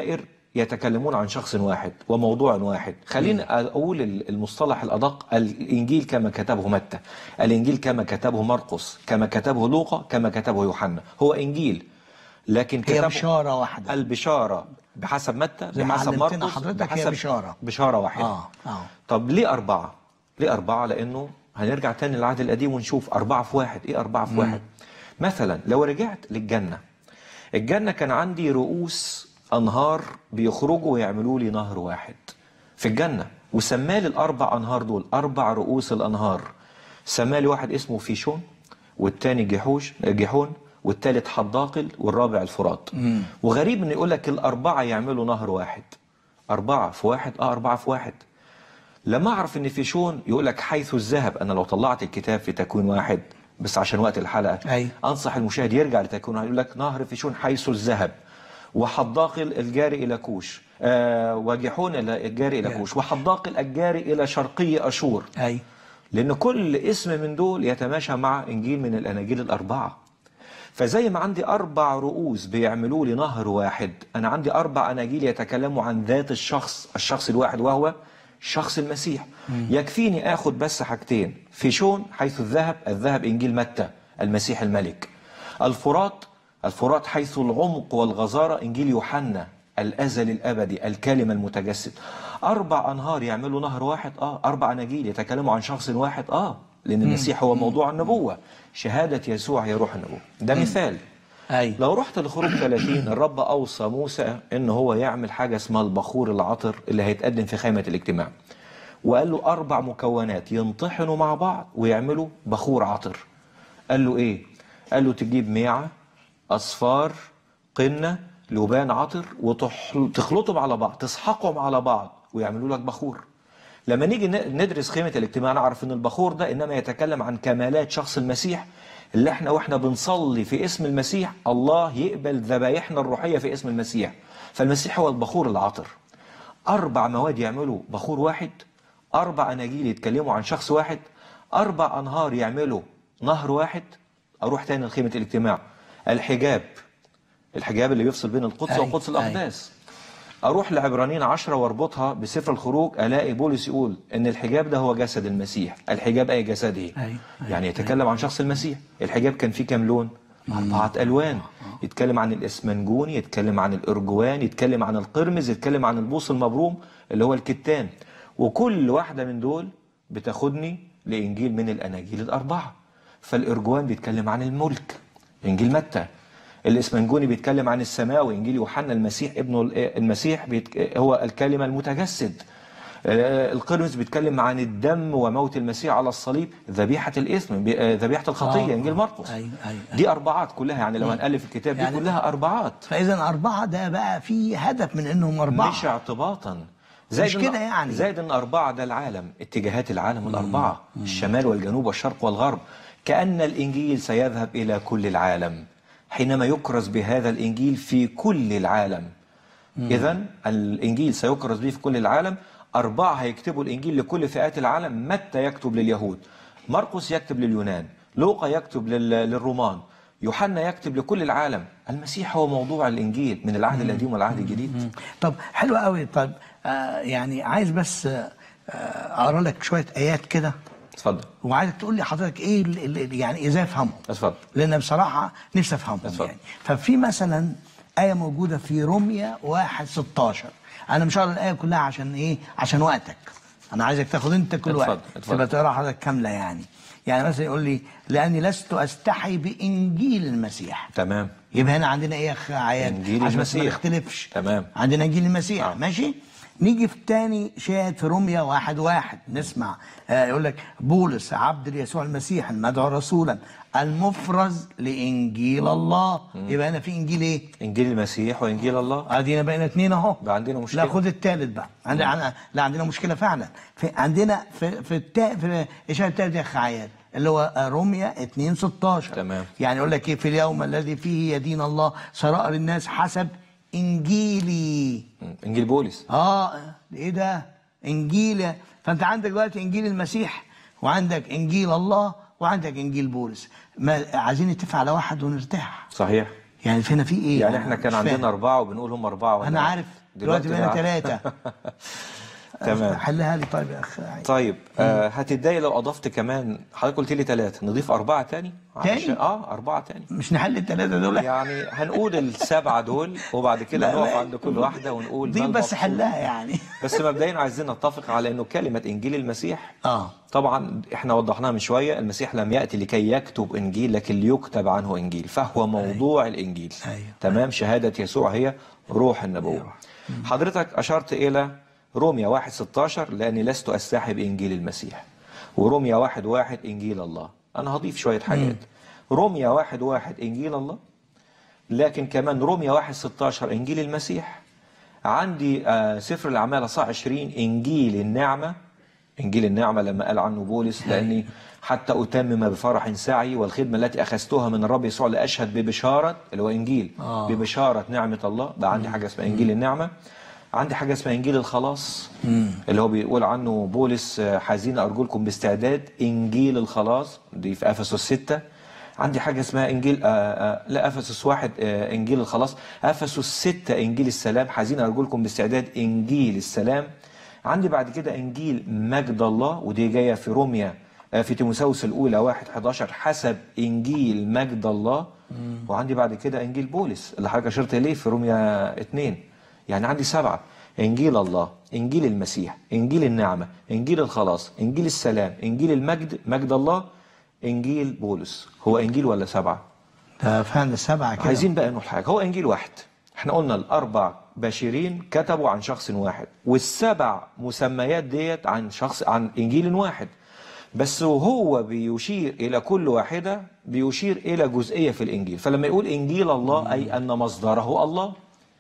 يتكلمون عن شخص واحد وموضوع واحد. خليني أقول المصطلح الأدق: الإنجيل كما كتبه متى، الإنجيل كما كتبه مرقس، كما كتبه لوقا، كما كتبه يوحنا. هو إنجيل، لكن هي كتبه بشارة واحدة. البشارة بحسب متى، زي ما بحسب علمتنا مرقس، حضرتك، هي بحسب بشارة. بشارة واحدة. آه. آه. طب ليه أربعة؟ ليه أربعة؟ لأنه هنرجع تاني للعهد القديم ونشوف أربعة في واحد. إيه أربعة في واحد؟ مثلا لو رجعت للجنة، الجنة كان عندي رؤوس أنهار بيخرجوا ويعملوا لي نهر واحد في الجنة، وسمالي الأربع أنهار دول أربع رؤوس الأنهار. سمالي واحد اسمه فيشون، والتاني جحوش جحون، والتالت حداقل، والرابع الفرات. مم. وغريب إن يقول لك الأربعة يعملوا نهر واحد. أربعة في واحد، آه أربعة في واحد. لما أعرف إن فيشون يقول لك حيث الذهب، أنا لو طلعت الكتاب في تكوين واحد بس عشان وقت الحلقة، أي. أنصح المشاهد يرجع لتكوين واحد، يقول لك نهر فيشون حيث الذهب، وحداقل الجاري إلى كوش، آه وجحون الجاري إلى كوش، وحداقل الجاري إلى شرقي أشور. أي. لأن كل اسم من دول يتماشى مع إنجيل من الأناجيل الأربعة. فزي ما عندي أربع رؤوس بيعملوا لي نهر واحد، أنا عندي أربع أناجيل يتكلموا عن ذات الشخص، الشخص الواحد، وهو شخص المسيح. مم. يكفيني آخد بس حاجتين: فيشون حيث الذهب، الذهب إنجيل متى المسيح الملك. الفرات، الفرات حيث العمق والغزارة إنجيل يوحنا الأزل الأبدي الكلمة المتجسد. أربع أنهار يعملوا نهر واحد، آه أربع أناجيل يتكلموا عن شخص واحد، آه لأن المسيح هو موضوع النبوة، شهادة يسوع هي روح النبوة. ده مثال. أي. لو رحت لخروج ثلاثين، الرب أوصى موسى إن هو يعمل حاجة اسمها البخور العطر اللي هيتقدم في خيمة الاجتماع، وقال له أربع مكونات ينطحنوا مع بعض ويعملوا بخور عطر. قال له إيه؟ قال له تجيب ميعة، أصفار، قنة، لبان عطر، وتخلطهم على بعض، تسحقهم على بعض ويعملوا لك بخور. لما نيجي ندرس خيمة الاجتماع نعرف ان البخور ده انما يتكلم عن كمالات شخص المسيح، اللي احنا واحنا بنصلي في اسم المسيح الله يقبل ذبايحنا الروحية في اسم المسيح. فالمسيح هو البخور العطر. أربع مواد يعملوا بخور واحد، أربع أناجيل يتكلموا عن شخص واحد، أربع أنهار يعملوا نهر واحد. أروح تاني لخيمة الاجتماع، الحجاب، الحجاب اللي بيفصل بين القدس وقدس الأقداس. أروح لعبرانيين عشرة واربطها بسفر الخروج، ألاقي بولس يقول إن الحجاب ده هو جسد المسيح. الحجاب أي جسده؟ أي. أي. يعني يتكلم أي. عن شخص المسيح. الحجاب كان فيه كام لون؟ أربعة ألوان. يتكلم عن الإسمنجوني، يتكلم عن الأرجوان، يتكلم عن القرمز، يتكلم عن البوص المبروم اللي هو الكتان. وكل واحدة من دول بتاخدني لإنجيل من الأناجيل الأربعة. فالأرجوان بيتكلم عن الملك، إنجيل متى. الإسمنجوني بيتكلم عن السماء، وإنجيل يوحنا المسيح ابن المسيح بيتك... هو الكلمة المتجسد. القرمز بيتكلم عن الدم وموت المسيح على الصليب، ذبيحة الإثم، ذبيحة الخطية، إنجيل مرقس. أي أي أي. دي أربعات كلها، يعني لو هنألف الكتاب دي يعني كلها أربعات. فإذا أربعة ده بقى في هدف من إنهم أربعة، مش اعتباطا. زائد مش كده يعني. زائد إن أربعة ده العالم، اتجاهات العالم الأربعة، مم. الشمال والجنوب والشرق والغرب. كأن الإنجيل سيذهب إلى كل العالم حينما يكرز بهذا الإنجيل في كل العالم. إذن الإنجيل سيكرز به في كل العالم. أربعة هيكتبوا الإنجيل لكل فئات العالم. متى يكتب لليهود، مرقس يكتب لليونان، لوقا يكتب للرومان، يوحنا يكتب لكل العالم. المسيح هو موضوع الإنجيل من العهد القديم والعهد الجديد. طب حلو قوي. طب آه يعني عايز بس آه أقرأ لك شوية آيات كده. اتفضل. وعايزك تقول لي حضرتك ايه اللي يعني ازاي افهمهم. اتفضل. لان بصراحه نفسي افهمهم. يعني ففي مثلا ايه موجوده في روميا واحد ستاشر. انا مش هقرا الايه كلها عشان ايه؟ عشان وقتك. انا عايزك تاخد انت كل وقت تبقى تقرا حضرتك كامله. يعني يعني مثلا يقول لي لاني لست استحي بانجيل المسيح. تمام. يبقى هنا عندنا ايه يا اخ عياد؟ انجيل عشان المسيح. ما نختلفش. تمام. عندنا انجيل المسيح. آه. ماشي. نيجي في تاني شاهد في روميا واحد واحد نسمع آه يقول لك بولس عبد يسوع المسيح المدعو رسولا المفرز لإنجيل الله. مم. يبقى هنا في إنجيل إيه؟ إنجيل المسيح وإنجيل الله. عندنا بقينا اتنين أهو. بقى عندنا مشكلة. لا خد التالت بقى. عندنا لا عندنا مشكلة فعلا. في عندنا في في التا في إشارة التالت يا أخ عياد اللي هو روميا اتنين ستاشر. تمام. يعني يقول لك إيه؟ في اليوم الذي فيه يدين الله سرائر الناس حسب انجيلي. انجيل بولس. اه ايه ده؟ انجيل. فانت عندك دلوقتي انجيل المسيح وعندك انجيل الله وعندك انجيل بولس. ما عايزين نتفق على واحد ونرتاح. صحيح. يعني فينا في ايه؟ يعني احنا كان عندنا اربعه وبنقول هم اربعه. انا عارف دلوقتي بقينا ثلاثة. تمام. حلها لي طيب يا أخ. طيب آه هتتضايق لو أضفت كمان، حضرتك قلت لي ثلاثة، نضيف أربعة تاني؟ تاني؟ اه أربعة تاني. مش نحل الثلاثة دول؟ يعني هنقول السبعة دول وبعد كده نقف عند كل واحدة ونقول دي بس حلها يعني. بس مبدئيا عايزين نتفق على انه كلمة انجيل المسيح اه طبعا احنا وضحناها من شوية، المسيح لم يأتي لكي يكتب انجيل لكن ليكتب عنه انجيل، فهو موضوع أيوه. الانجيل. أيوه. تمام. شهادة يسوع هي روح النبوة. أيوه. حضرتك اشرت الى روميا واحد ستاشر لاني لست استحب انجيل المسيح، وروميا واحد واحد انجيل الله. انا هضيف شوية حاجات. مم. روميا واحد واحد انجيل الله، لكن كمان روميا واحد ستاشر انجيل المسيح. عندي آه سفر الاعمال اصحاح عشرين انجيل النعمة. انجيل النعمة لما قال عنه بولس لاني حتى اتمم بفرح سعي والخدمة التي اخذتها من الرب يسوع لاشهد ببشارة، اللي هو انجيل آه. ببشارة نعمة الله. بقى عندي حاجة اسمها انجيل النعمة. عندي حاجة اسمها انجيل الخلاص، مم. اللي هو بيقول عنه بولس حزين ارجلكم باستعداد انجيل الخلاص، دي في افسس ستة. عندي حاجة اسمها انجيل آآ آآ لا افسس واحد انجيل الخلاص، افسس ستة انجيل السلام، حزين ارجلكم باستعداد انجيل السلام. عندي بعد كده انجيل مجد الله، ودي جايه في روميا في تيموثاوس الاولى واحد حداشر حسب انجيل مجد الله. مم. وعندي بعد كده انجيل بولس اللي حضرتك اشرت اليه في روميا اتنين. يعني عندي سبعه: انجيل الله، انجيل المسيح، انجيل النعمه، انجيل الخلاص، انجيل السلام، انجيل المجد مجد الله، انجيل بولس. هو انجيل ولا سبعه؟ ده فعلا سبعه كده. عايزين بقى نقول حاجه، هو انجيل واحد. احنا قلنا الاربع بشيرين كتبوا عن شخص واحد، والسبع مسميات ديت عن شخص عن انجيل واحد، بس وهو بيشير الى كل واحده بيشير الى جزئيه في الانجيل. فلما يقول انجيل الله اي ان مصدره الله.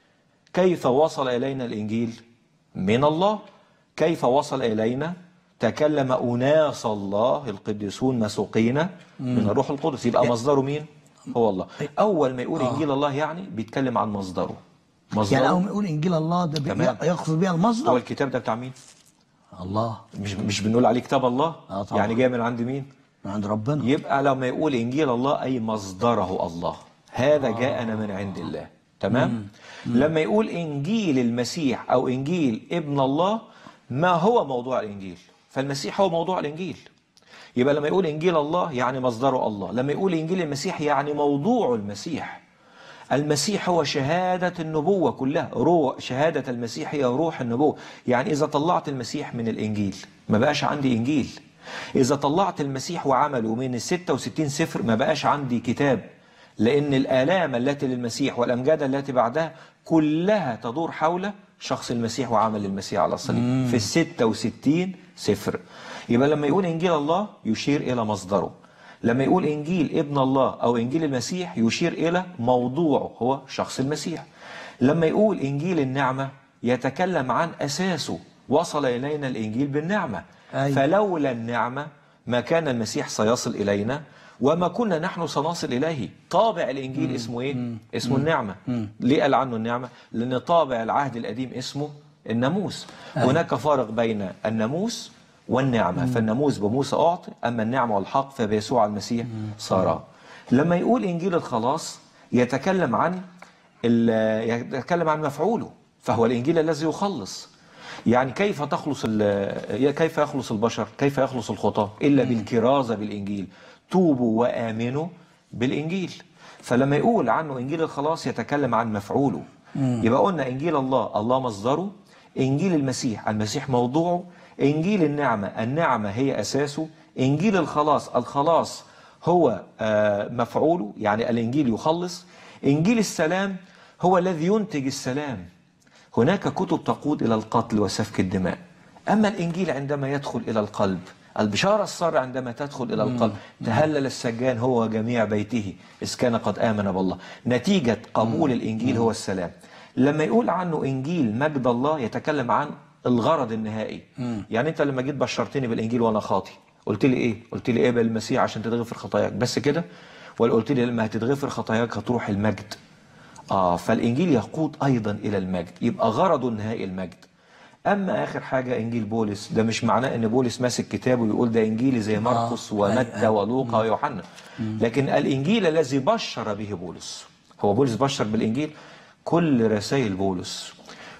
كيف وصل الينا الانجيل؟ من الله. كيف وصل الينا؟ تكلم اناس الله القديسون مسوقين من الروح القدس. يبقى مصدره مين؟ هو الله. اول ما يقول انجيل الله يعني بيتكلم عن مصدره. مصدره يعني اول ما يقول انجيل الله ده يقصد بيها المصدر. هو الكتاب ده بتاع مين؟ الله. مش مش بنقول عليه كتاب الله؟ آه طبعا. يعني جاي من عند مين؟ من عند ربنا. يبقى لما يقول انجيل الله اي مصدره الله، هذا آه. جاءنا من عند الله. تمام. مم. مم. لما يقول انجيل المسيح او انجيل ابن الله، ما هو موضوع الانجيل؟ فالمسيح هو موضوع الانجيل. يبقى لما يقول انجيل الله يعني مصدره الله، لما يقول انجيل المسيح يعني موضوع المسيح. المسيح هو شهادة النبوة كلها، روح شهادة المسيح هي روح النبوة. يعني إذا طلعت المسيح من الإنجيل ما بقاش عندي إنجيل. إذا طلعت المسيح وعمله من الستة وستين سفر ما بقاش عندي كتاب، لأن الآلام التي للمسيح والأمجاد التي بعدها كلها تدور حول شخص المسيح وعمل المسيح على الصليب في الستة وستين سفر. يبقى لما يقول إنجيل الله يشير إلى مصدره، لما يقول إنجيل ابن الله أو إنجيل المسيح يشير إلى موضوعه هو شخص المسيح. لما يقول إنجيل النعمة يتكلم عن أساسه، وصل إلينا الإنجيل بالنعمة. أي. فلولا النعمة ما كان المسيح سيصل إلينا وما كنا نحن سنصل إليه. طابع الإنجيل مم. اسمه إيه؟ مم. اسمه مم. النعمة. مم. ليه قال عنه النعمة؟ لأن طابع العهد القديم اسمه الناموس. أي. هناك فارق بين الناموس والنعمة. مم. فالناموس بموسى أعطي، أما النعمة والحق فبيسوع المسيح صار. لما يقول إنجيل الخلاص يتكلم عن يتكلم عن مفعوله، فهو الإنجيل الذي يخلص. يعني كيف تخلص كيف يخلص البشر؟ كيف يخلص الخطاة؟ إلا بالكرازة بالإنجيل. توبوا وآمنوا بالإنجيل. فلما يقول عنه إنجيل الخلاص يتكلم عن مفعوله. مم. يبقى قلنا إنجيل الله الله مصدره، إنجيل المسيح المسيح موضوعه، إنجيل النعمة النعمة هي أساسه، إنجيل الخلاص الخلاص هو مفعوله، يعني الإنجيل يخلص. إنجيل السلام هو الذي ينتج السلام. هناك كتب تقود إلى القتل وسفك الدماء، أما الإنجيل عندما يدخل إلى القلب، البشارة السارة عندما تدخل إلى القلب تهلل السجان هو وجميع بيته إذ كان قد آمن بالله. نتيجة قبول الإنجيل هو السلام. لما يقول عنه إنجيل مجد الله يتكلم عن الغرض النهائي. مم. يعني انت لما جيت بشرتني بالانجيل وانا خاطي قلت لي ايه؟ قلت لي ايه بالمسيح عشان تتغفر خطاياك بس كده؟ ولا قلت لي لما هتتغفر خطاياك هتروح المجد؟ اه فالانجيل يقود ايضا الى المجد، يبقى غرضه النهائي المجد. اما اخر حاجه انجيل بولس، ده مش معناه ان بولس ماسك كتابه ويقول ده انجيلي زي مرقس ومتى ولوقا ويوحنا، لكن الانجيل الذي بشر به بولس. هو بولس بشر بالانجيل؟ كل رسائل بولس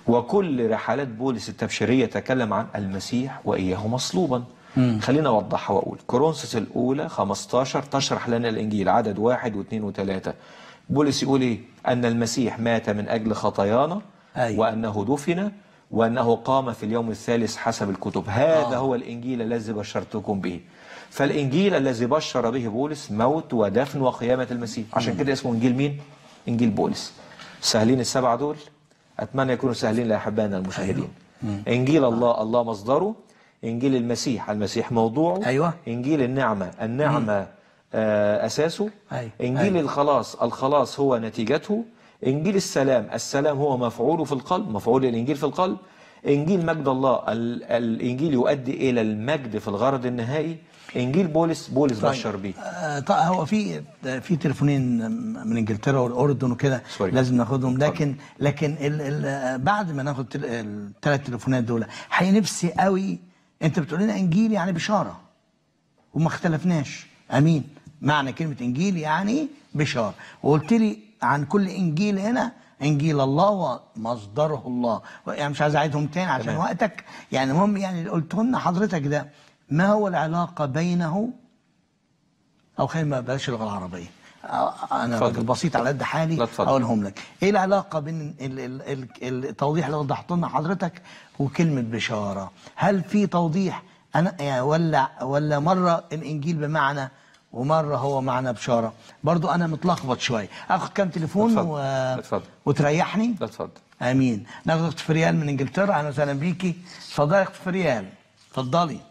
وكل رحلات بولس التبشيرية تكلم عن المسيح وإياه مصلوبا. خلينا أوضحها وأقول كورنثوس الأولى خمستاشر تشرح لنا الإنجيل عدد واحد واثنين وثلاثة. بولس يقول إيه؟ أن المسيح مات من أجل خطايانا، أيوة. وأنه دفن، وأنه قام في اليوم الثالث حسب الكتب. هذا آه. هو الإنجيل الذي بشرتكم به. فالإنجيل الذي بشر به بولس موت ودفن وقيامة المسيح. عشان كده اسمه إنجيل مين؟ إنجيل بولس. سهلين السبعة دول؟ أتمنى يكونوا سهلين لأحبائنا المشاهدين. أيوة. إنجيل الله الله مصدره، إنجيل المسيح المسيح موضوعه، أيوة. إنجيل النعمة النعمة آه أساسه، أيوة. إنجيل أيوة. الخلاص الخلاص هو نتيجته، إنجيل السلام السلام هو مفعوله في القلب، مفعول الإنجيل في القلب، إنجيل مجد الله الإنجيل يؤدي إلى المجد في الغرض النهائي، إنجيل بولس بولس طيب. بشر بيه. آه طيب هو في في تليفونين من انجلترا والاردن وكده لازم ناخدهم، لكن لكن ال ال بعد ما ناخد الثلاث تليفونات دول حي نفسي قوي. انت بتقول لنا انجيل يعني بشاره وما اختلفناش، امين. معنى كلمه انجيل يعني بشاره، وقلت لي عن كل انجيل هنا انجيل الله ومصدره الله. يعني مش عايز اعيدهم تاني عشان تمام. وقتك يعني المهم يعني اللي قلته لنا حضرتك ده ما هو العلاقه بينه، او خلينا ما بلاش اللغه العربيه، انا راجل بسيط على قد حالي اقولهم لك. ايه العلاقه بين التوضيح اللي وضحته لنا حضرتك وكلمه بشاره؟ هل في توضيح انا يعني ولا ولا مره الانجيل بمعنى ومره هو معنى بشاره؟ برضو انا متلخبط شويه. اخد كام تليفون و... وتريحني؟ لا اتفضل. امين. ناخد اخت فريال من انجلترا. اهلا وسهلا بيكي. اتفضلي يا اخت فريال، اتفضلي.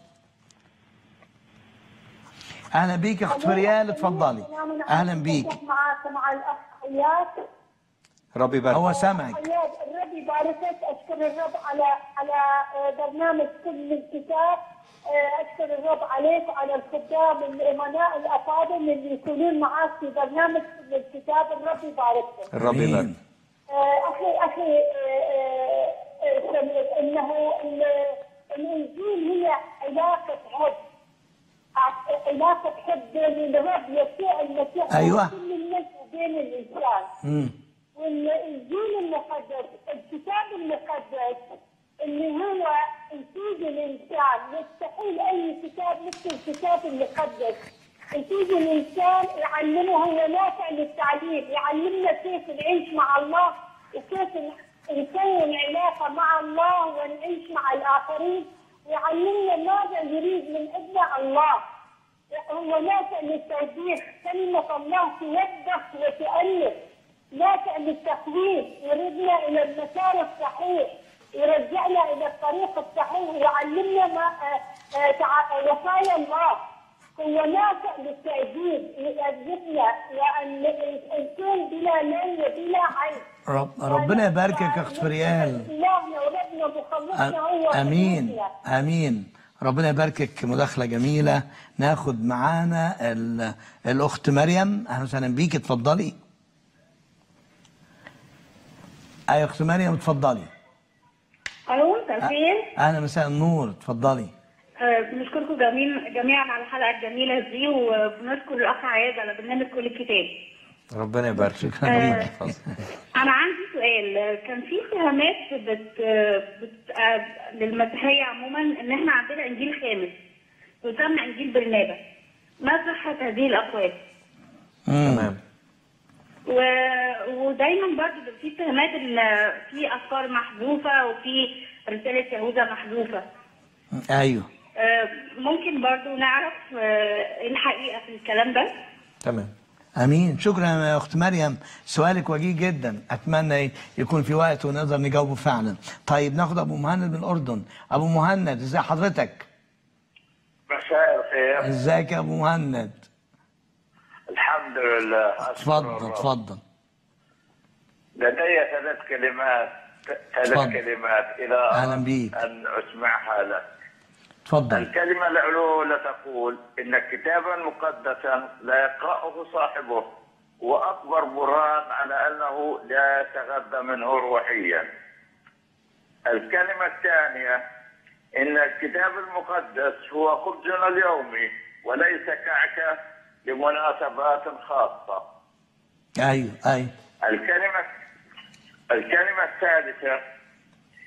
اهلا بيك يا اخت فريال، اتفضلي. اهلا بيك. معاك مع الاخ اياد. ربي يبارك. هو سامعك. اياد الرب يباركك. اشكر الرب على على برنامج كل الكتاب. اشكر الرب عليك وعلى الخدام الامناء الافاضل اللي يكونون معاك في برنامج كل الكتاب. الرب يباركك. الرب يبارك. اخي اخي سمير، انه الانجيل هي علاقه حب، علاقة حب بين الرب يسوع المسيح أيوة. وكل الناس وبين الإنسان. امم والإنجيل المقدس الكتاب المقدس اللي هو يفيد الإنسان. يستحيل أي كتاب مثل الكتاب المقدس يفيد الإنسان، يعلمه، هو نافع للتعليم، يعلمنا كيف نعيش مع الله وكيف نكون علاقة مع الله ونعيش مع الآخرين، ويعلمنا ماذا يريد من ابناء الله. هو نافع للتوضيح، كلمة الله توضح وتؤلف، نافع للتقويم، يردنا إلى المسار الصحيح، يرجعنا إلى الطريق الصحيح، يعلمنا ما وصايا الله. هو نافع للتأديب، يؤدبنا وأن نكون بلا لين وبلا عين. رب ربنا يباركك يا اخت فريال. إلهنا وربنا مخلصنا هو. امين امين. ربنا يباركك. مداخله جميله. ناخد معانا الاخت مريم. اهلا وسهلا بيك، اتفضلي. ايوه اخت مريم اتفضلي. الو تمام. اهلا مساء النور، اتفضلي. أه بنشكركم جميعا جميعا على الحلقه الجميله دي، وبنشكر الاخ عياد على برنامج كل الكتاب. ربنا يبارك فيك. أه انا عندي سؤال. كان في اتهامات بت... بت... أه للمسيحيه عموما ان احنا عندنا انجيل خامس يسمى انجيل برنابا. ما صحه هذه الاقوال؟ تمام. و... ودايما برضه في اتهامات ان في افكار محذوفه وفي رساله يهوذا محذوفه. ايوه. أه ممكن برضه نعرف ايه الحقيقه في الكلام ده؟ تمام. امين. شكرا يا اخت مريم، سؤالك وجيه جدا، اتمنى يكون في وقت ونقدر نجاوبه فعلا. طيب ناخد ابو مهند من الاردن. ابو مهند ازي حضرتك؟ مساء الخير. ازيك يا ابو مهند؟ الحمد لله. اتفضل اتفضل. لدي ثلاث كلمات ثلاث كلمات الى اهلا بيك ان اسمعها لك. تفضل. الكلمة الأولى تقول إن كتابا مقدسا لا يقرأه صاحبه وأكبر برهان على أنه لا يتغذى منه روحيا. الكلمة الثانية إن الكتاب المقدس هو خبزنا اليومي وليس كعكة لمناسبات خاصة. أيوه أيوه. الكلمة الكلمة الثالثة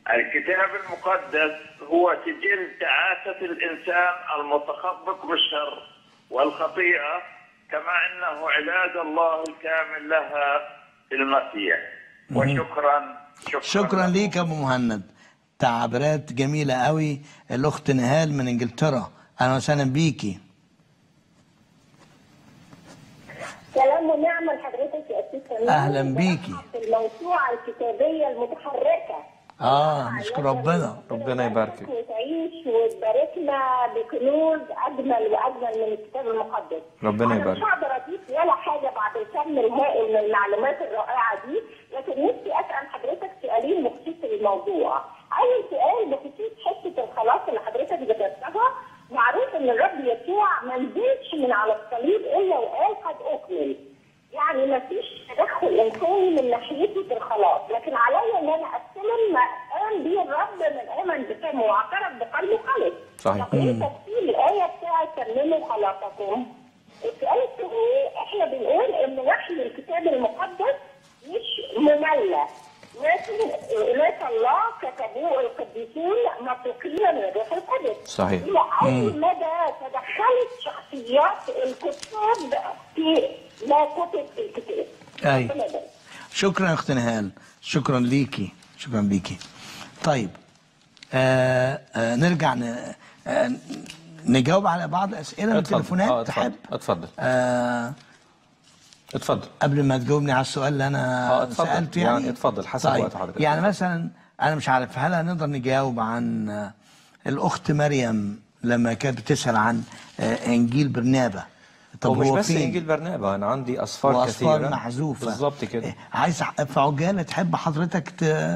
الكتاب المقدس هو سجل تعاسة الإنسان المتخبط بالشر والخطيئة، كما أنه علاج الله الكامل لها في المسيح. وشكرا شكرا, شكرا ليك يا ابو مهند، تعبيرات جميله قوي. الاخت نهال من انجلترا، اهلا وسهلا بيكي. سلام ونعمة لحضرتك يا أستاذ. أهلا بيكي. في الموسوعة الكتابية المتحركة. اه نشكر ربنا. ربنا يباركك وتعيش وتباركنا بكنوز أجمل وأجمل من الكتاب المقدس. ربنا يبارك. أنا مش هقدر أضيف ولا حاجة بعد الكم الهائل من المعلومات الرائعة دي، لكن نفسي أسأل حضرتك سؤالين بخصوص الموضوع. أول سؤال بخصوص حتة الخلاص اللي حضرتك ذكرتها. معروف ان الرب يسوع ما نزلش من على الصليب الا وقال قد اكمل، يعني ما فيش تدخل انساني من ناحيته في الخلاص، لكن عليا ان انا استلم ما قام به الرب من امن بفمه واعترف بقلبه خالص. صحيح. تقرير تفسير الايه بتاعت تمموا خلاصكم. السؤال الثاني، احنا بنقول ان وحي الكتاب المقدس مش مملى، لكن ناس الله كتبوه القديسون مسوقين من الروح القدس. صحيح. إلى أي مدى تدخلت شخصيات الكتاب في ما كتب في الكتاب؟ أي. شكرا يا أخت نهال، شكرا ليكي، شكرا ليكي. طيب آه آه نرجع ن... آه نجاوب على بعض الأسئلة من التليفونات. آه تحب؟ اتفضل. آه اتفضل. قبل ما تجاوبني على السؤال اللي انا آه سالته يعني, يعني اتفضل حسب طيب. وقت حضرتك. يعني مثلا انا مش عارف هل هنقدر نجاوب عن آه الاخت مريم لما كانت بتسال عن آه انجيل برنابا. طب هو مش بس فين؟ انجيل برنابا، انا عندي اصفار كثيره واصفار محذوفه بالظبط كده. عايز في عجاله تحب حضرتك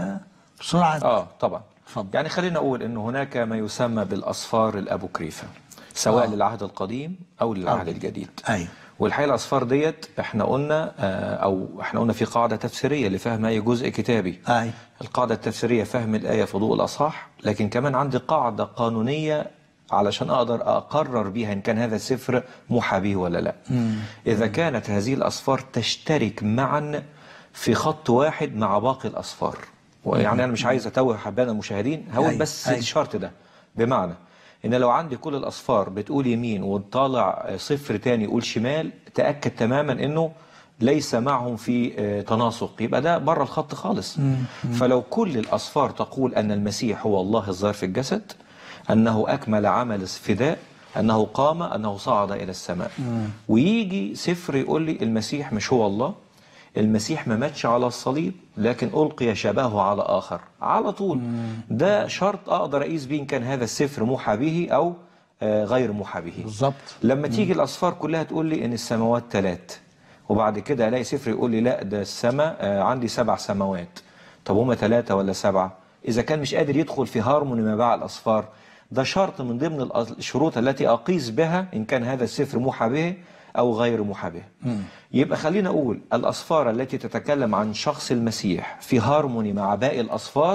بسرعه؟ اه طبعا. اتفضل. يعني خلينا اقول ان هناك ما يسمى بالاصفار الابوكريفه، سواء آه. للعهد القديم او للعهد أوه. الجديد. ايوه. والحقيقه الاصفار ديت احنا قلنا او احنا قلنا في قاعده تفسيريه لفهم اي جزء كتابي. اي. القاعده التفسيريه فهم الايه في ضوء الاصحاح، لكن كمان عندي قاعده قانونيه علشان اقدر اقرر بيها ان كان هذا السفر موحى به ولا لا. مم. اذا كانت هذه الاصفار تشترك معا في خط واحد مع باقي الاصفار، ويعني انا مش عايز اتوه حبانا المشاهدين، هقول بس أي. الشرط ده، بمعنى ان لو عندي كل الاصفار بتقول يمين وطالع صفر تاني يقول شمال، تاكد تماما انه ليس معهم في تناسق، يبقى ده بره الخط خالص. مم. فلو كل الاصفار تقول ان المسيح هو الله الظاهر في الجسد، انه اكمل عمل الفداء، انه قام، انه صعد الى السماء، مم. ويجي سفر يقول لي المسيح مش هو الله، المسيح ما ماتش على الصليب لكن ألقي شبهه على آخر، على طول مم. ده شرط أقدر أقيس بيه إن كان هذا السفر موحى به أو آه غير موحى به. بالظبط. لما مم. تيجي الأصفار كلها تقول لي إن السماوات ثلاث، وبعد كده ألاقي سفر يقول لي لا ده السماء آه عندي سبع سماوات، طب هما ثلاثة ولا سبعة؟ إذا كان مش قادر يدخل في هارموني ما بين الأصفار، ده شرط من ضمن الشروط التي أقيس بها إن كان هذا السفر موحى به أو غير موحى به. يبقى خلينا أقول الأصفار التي تتكلم عن شخص المسيح في هارموني مع باقي الأصفار،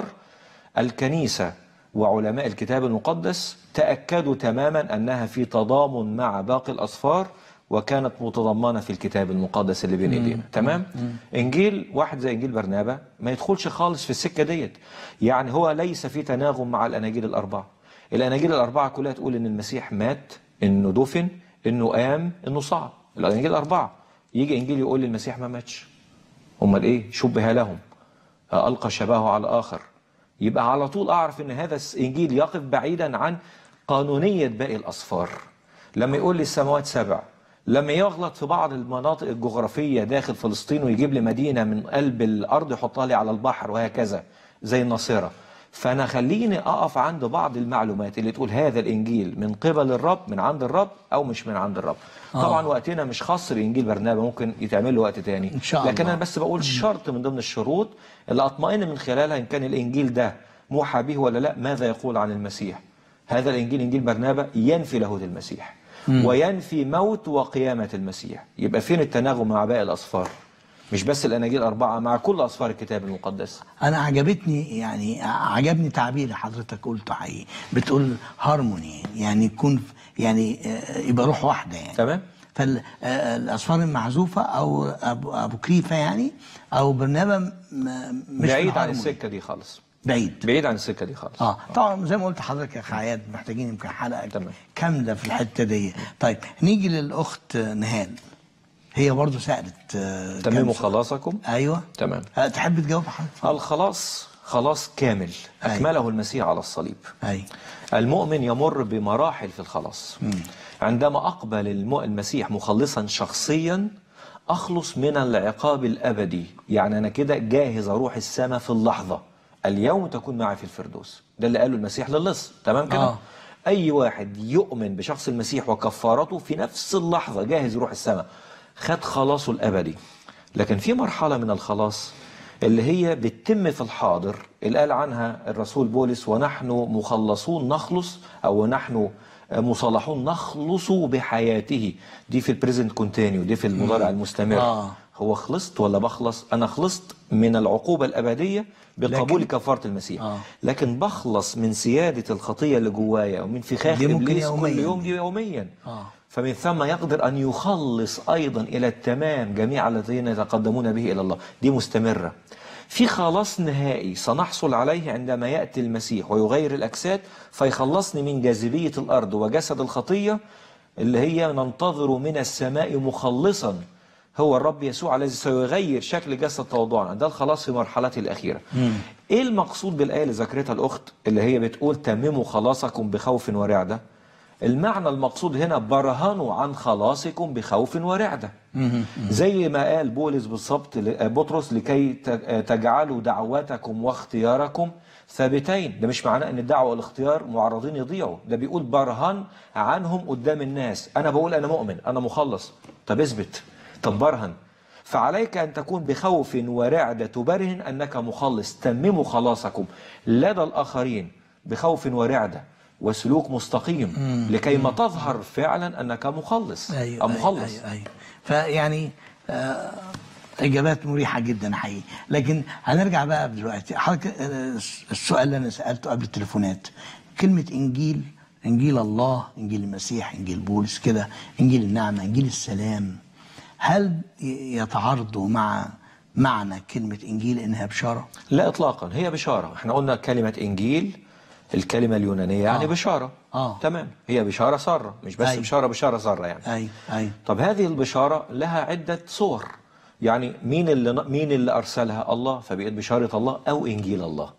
الكنيسة وعلماء الكتاب المقدس تأكدوا تماما أنها في تضامن مع باقي الأصفار، وكانت متضمنة في الكتاب المقدس اللي بين ايدينا. تمام؟ مم. إنجيل واحد زي إنجيل برنابا ما يدخلش خالص في السكة ديت، يعني هو ليس في تناغم مع الأناجيل الأربعة. الأناجيل الأربعة كلها تقول إن المسيح مات، إنه دفن، إنه قام، إنه صعد. الأناجيل الأربعة. يجي إنجيل يقول لي المسيح ما ماتش. أمال إيه؟ شبه لهم، ألقى شبهه على آخر. يبقى على طول أعرف إن هذا الإنجيل يقف بعيدا عن قانونية باقي الأصفار. لما يقول لي السماوات سبع، لما يغلط في بعض المناطق الجغرافية داخل فلسطين ويجيب لي مدينة من قلب الأرض يحطها لي على البحر وهكذا زي الناصرة، فأنا خليني أقف عند بعض المعلومات اللي تقول هذا الإنجيل من قبل الرب، من عند الرب أو مش من عند الرب. آه. طبعا وقتنا مش خاص بإنجيل برنابا، ممكن يتعمل له وقت تاني إن شاء الله. لكن أنا بس بقول شرط من ضمن الشروط اللي أطمئن من خلالها إن كان الإنجيل ده موحى به ولا لا، ماذا يقول عن المسيح. هذا الإنجيل إنجيل برنابا ينفي لاهوت المسيح مم. وينفي موت وقيامة المسيح. يبقى فين التناغم مع باقي الأصفار؟ مش بس الأناجيل الأربعة، مع كل أصفار الكتاب المقدس. أنا عجبتني يعني عجبني تعبير حضرتك قلته حقيقي، بتقول هارموني، يعني يكون يعني يبقى روح واحدة يعني. تمام. فالأصفار المحذوفة أو أبو, أبو كريفة يعني أو برنابا مش بعيد عن السكة دي خالص. بعيد بعيد عن السكه دي خالص. اه طبعا زي ما قلت لحضرتك يا اخ عياد محتاجين يمكن حلقه تمام. كامله في الحته دي. طيب نيجي للاخت نهال، هي برضو سالت آه تمموا خلاصكم. ايوه تمام. آه تحب تجاوب حضرتك؟ الخلاص خلاص كامل اكمله المسيح على الصليب. ايوه. المؤمن يمر بمراحل في الخلاص. مم. عندما اقبل المسيح مخلصا شخصيا اخلص من العقاب الابدي، يعني انا كده جاهز اروح السماء في اللحظه. اليوم تكون معي في الفردوس، ده اللي قاله المسيح للص. تمام كده. آه. اي واحد يؤمن بشخص المسيح وكفارته في نفس اللحظه جاهز يروح السماء، خد خلاصه الابدي. لكن في مرحله من الخلاص اللي هي بتتم في الحاضر، اللي قال عنها الرسول بولس ونحن مخلصون نخلص، او نحن مصالحون نخلص بحياته. دي في البريزنت كونتينيو، دي في المضارع المستمر. آه. هو خلصت ولا بخلص؟ انا خلصت من العقوبة الأبدية بقبول لكن... كفارة المسيح. آه. لكن بخلص من سيادة الخطية اللي جوايا ومن فخاخ إبليس كل يوم، دي يوميا. آه. فمن ثم يقدر أن يخلص أيضا إلى التمام جميع الذين يتقدمون به إلى الله. دي مستمرة. في خلاص نهائي سنحصل عليه عندما يأتي المسيح ويغير الأجساد فيخلصني من جاذبية الأرض وجسد الخطية، اللي هي ننتظر من السماء مخلصا هو الرب يسوع الذي سيغير شكل جسد تواضعنا. ده الخلاص في مرحلته الأخيرة. مم. إيه المقصود بالآية اللي ذكرتها الأخت اللي هي بتقول تمموا خلاصكم بخوف ورعدة؟ المعنى المقصود هنا برهنوا عن خلاصكم بخوف ورعدة. مم. زي ما قال بولس بالضبط بطرس لكي تجعلوا دعوتكم واختياركم ثابتين. ده مش معناه ان الدعوه والاختيار معرضين يضيعوا، ده بيقول برهن عنهم قدام الناس. انا بقول انا مؤمن، انا مخلص. طب اثبت، طب برهن. فعليك ان تكون بخوف ورعدة تبرهن انك مخلص. تمموا خلاصكم لدى الاخرين بخوف ورعدة وسلوك مستقيم مم. لكي ما تظهر فعلا انك مخلص. أيوة او مخلص. أيوة أيوة. فيعني آه اجابات مريحه جدا حقيقي. لكن هنرجع بقى دلوقتي حضرتك السؤال اللي انا سالته قبل التليفونات، كلمه انجيل، انجيل الله، انجيل المسيح، انجيل بولس كده، انجيل النعمه، انجيل السلام، هل يتعارضوا مع معنى كلمه انجيل انها بشاره؟ لا اطلاقا، هي بشاره. احنا قلنا كلمه انجيل الكلمه اليونانيه يعني آه. بشاره. آه. تمام، هي بشاره ساره، مش بس أي. بشاره بشاره ساره يعني. اي اي. طب هذه البشاره لها عده صور. يعني مين اللي مين اللي ارسلها؟ الله، فبقت بشاره الله او انجيل الله.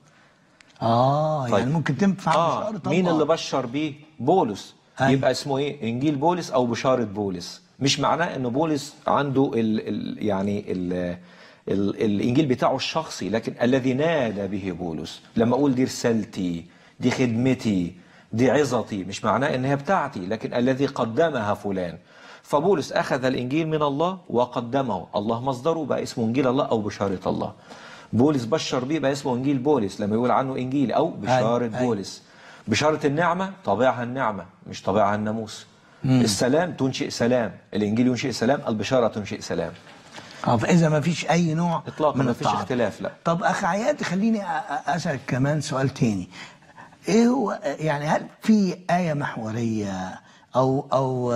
اه طيب. يعني ممكن تنفع آه. بشاره الله. مين اللي بشر بيه؟ بولس. أي. يبقى اسمه ايه؟ انجيل بولس او بشاره بولس. مش معناه ان بولس عنده ال ال يعني ال ال الانجيل بتاعه الشخصي، لكن الذي نادى به بولس. لما اقول دي رسالتي، دي خدمتي، دي عظتي، مش معناه انها بتاعتي، لكن الذي قدمها فلان. فبولس أخذ الإنجيل من الله وقدمه، الله مصدره بقى اسمه إنجيل الله أو بشارة الله. بولس بشر بيه بقى اسمه إنجيل بولس لما يقول عنه إنجيل أو بشارة أي. بولس. أي. بشارة النعمة طبيعها النعمة مش طبيعها الناموس. مم. السلام تنشئ سلام، الإنجيل ينشئ سلام، البشارة تنشئ سلام. اه فإذا ما فيش أي نوع إطلاقا، ما فيش اختلاف. لا. طب أخ عياد خليني أسألك كمان سؤال تاني. إيه هو يعني هل في آية محورية أو أو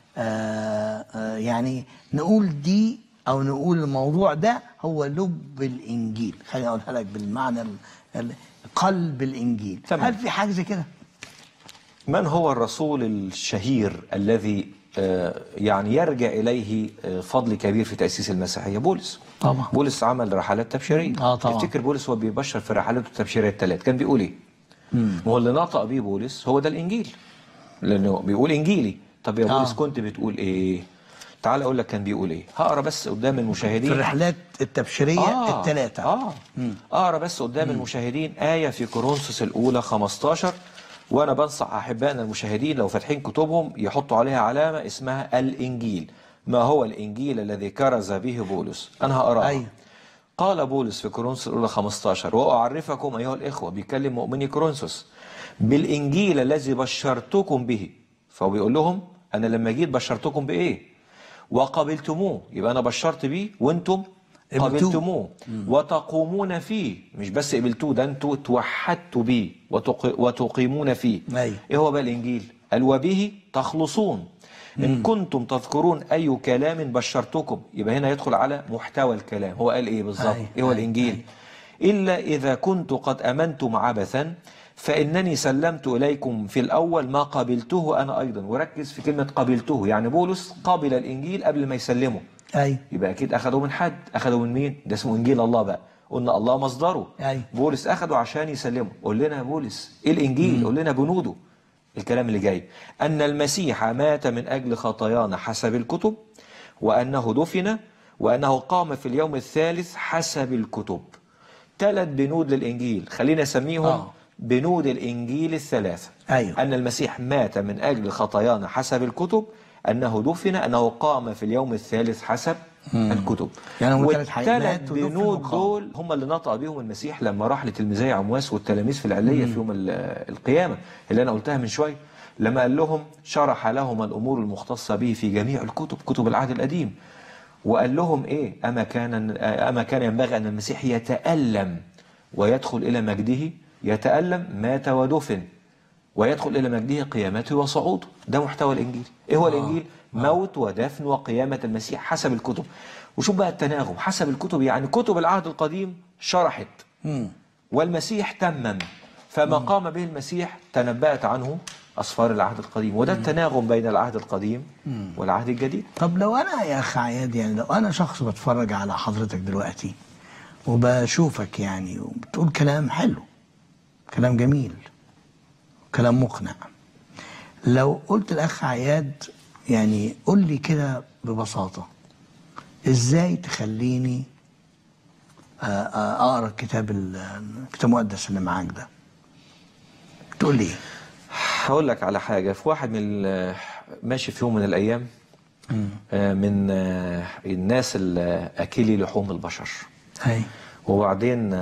آه آه يعني نقول دي او نقول الموضوع ده هو لب الانجيل، خليني اقولها لك بالمعنى قلب الانجيل؟ تمام. هل في حاجه زي كده؟ من هو الرسول الشهير الذي آه يعني يرجع اليه آه فضل كبير في تاسيس المسيحيه؟ بولس. طبعا. بولس عمل رحلات تبشيريه. اه طبعا. تفتكر بولس هو بيبشر في رحلاته التبشيريه الثلاث كان بيقول ايه؟ هو اللي نطق بيه بولس هو ده الانجيل، لانه بيقول انجيلي. طب يا بولس آه. كنت بتقول ايه؟ تعال اقول لك كان بيقول ايه. هقرا بس قدام المشاهدين في الرحلات التبشيريه آه. الثلاثه. اه اقرا بس قدام مم. المشاهدين ايه في كورنثوس الاولى خمستاشر، وانا بنصح احبائنا المشاهدين لو فاتحين كتبهم يحطوا عليها علامه اسمها الانجيل. ما هو الانجيل الذي كرز به بولس؟ انا هقراها. أيوه. قال بولس في كورنثوس الاولى خمستاشر: واعرفكم ايها الاخوه، بيكلم مؤمني كورنثوس، بالانجيل الذي بشرتكم به. فهو بيقول لهم انا لما جيت بشرتكم بايه؟ وقبلتموه، يبقى انا بشرت بيه وانتم قبلتموه وتقومون فيه. مش بس قبلتوه، ده انتوا توحدتوا بيه وتق... وتقيمون فيه. أي. ايه هو بقى الانجيل؟ قال وبه تخلصون ان كنتم تذكرون اي كلام بشرتكم. يبقى هنا يدخل على محتوى الكلام. هو قال ايه بالظبط؟ ايه هو الانجيل؟ إلا إذا كنت قد أمنتم عبثا فإنني سلمت إليكم في الأول ما قبلته أنا أيضا. وركز في كلمة قبلته، يعني بولس قبل الإنجيل قبل ما يسلمه. أي. يبقى أكيد أخده من حد. أخده من مين؟ ده اسمه إنجيل الله بقى. قلنا الله مصدره. أي. بولس أخده عشان يسلمه. قول لنا يا بولس إيه الإنجيل؟ قول لنا بنوده. الكلام اللي جاي أن المسيح مات من أجل خطايانا حسب الكتب، وأنه دفن، وأنه قام في اليوم الثالث حسب الكتب. ثلاث بنود للإنجيل، خلينا نسميهم آه. بنود الإنجيل الثلاثة. أيوه. أن المسيح مات من أجل خطايانا حسب الكتب، أنه دفن، أنه قام في اليوم الثالث حسب مم. الكتب. يعني والثلاث بنود دول هم اللي نطق بهم المسيح لما راح لتلميذي عمواس والتلاميذ في العلية مم. في يوم القيامة اللي أنا قلتها من شوي، لما قال لهم شرح لهم الأمور المختصة به في جميع الكتب، كتب العهد القديم. وقال لهم إيه؟ أما كان أما كان ينبغي أن المسيح يتألم ويدخل إلى مجده. يتألم، مات ودفن، ويدخل إلى مجده قيامته وصعوده. ده محتوى الإنجيل. إيه هو آه. الإنجيل؟ آه. موت ودفن وقيامة المسيح حسب الكتب. وشوف بقى التناغم حسب الكتب، يعني كتب العهد القديم شرحت م. والمسيح تمم، فما م. قام به المسيح تنبأت عنه أسفار العهد القديم. وده التناغم بين العهد القديم م. والعهد الجديد. طب لو أنا يا أخ عياد، يعني لو أنا شخص بتفرج على حضرتك دلوقتي وبشوفك يعني وبتقول كلام حلو، كلام جميل، كلام مقنع، لو قلت الأخ عياد يعني قل لي كده ببساطة إزاي تخليني أقرأ الكتاب الكتاب المقدس اللي معاك ده، تقول لي؟ هقول لك على حاجة. في واحد من ماشي في يوم من الأيام من الناس اللي أكلي لحوم البشر، هي. وبعدين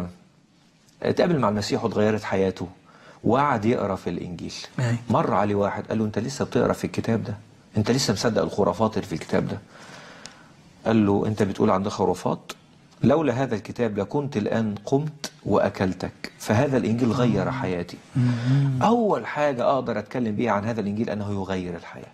اتقابل مع المسيح واتغيرت حياته وقعد يقرا في الانجيل. هي. مر عليه واحد قال له انت لسه بتقرا في الكتاب ده؟ انت لسه مصدق الخرافات اللي في الكتاب ده؟ قال له انت بتقول عندك خرافات؟ لولا هذا الكتاب لكنت الان قمت واكلتك، فهذا الانجيل غير حياتي. اول حاجه اقدر اتكلم بيها عن هذا الانجيل انه يغير الحياه.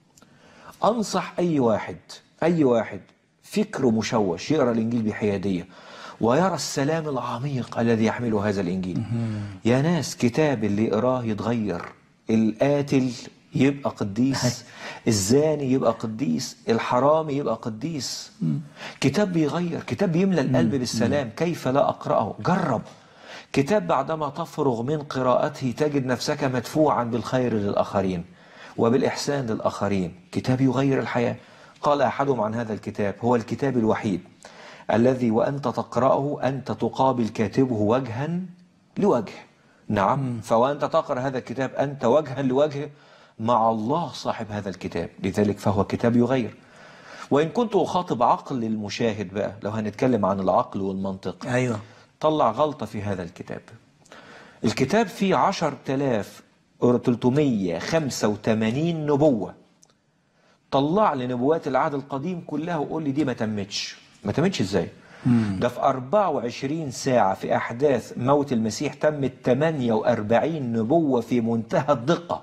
انصح اي واحد اي واحد فكره مشوش يقرا الانجيل بحياديه ويرى السلام العميق الذي يحمله هذا الإنجيل. يا ناس كتاب اللي يقراه يتغير. القاتل يبقى قديس، الزاني يبقى قديس، الحرامي يبقى قديس. كتاب بيغير، كتاب بيملى القلب بالسلام. كيف لا أقرأه؟ جرب. كتاب بعدما تفرغ من قراءته تجد نفسك مدفوعا بالخير للآخرين وبالإحسان للآخرين. كتاب يغير الحياة. قال أحدهم عن هذا الكتاب هو الكتاب الوحيد الذي وأنت تقرأه أنت تقابل كاتبه وجها لوجه. نعم. فوأنت تقرأ هذا الكتاب أنت وجها لوجه مع الله صاحب هذا الكتاب. لذلك فهو كتاب يغير. وإن كنت أخاطب عقل المشاهد بقى، لو هنتكلم عن العقل والمنطق، أيوة. طلع غلطة في هذا الكتاب. الكتاب فيه عشرة آلاف وثلاثمائة وخمسة وثمانين نبوة. طلع لي نبوات العهد القديم كلها وقول لي دي ما تمتش. ما تمتش ازاي؟ مم. ده في أربعة وعشرين ساعة في أحداث موت المسيح تمت ثمانية وأربعين نبوة في منتهى الدقة.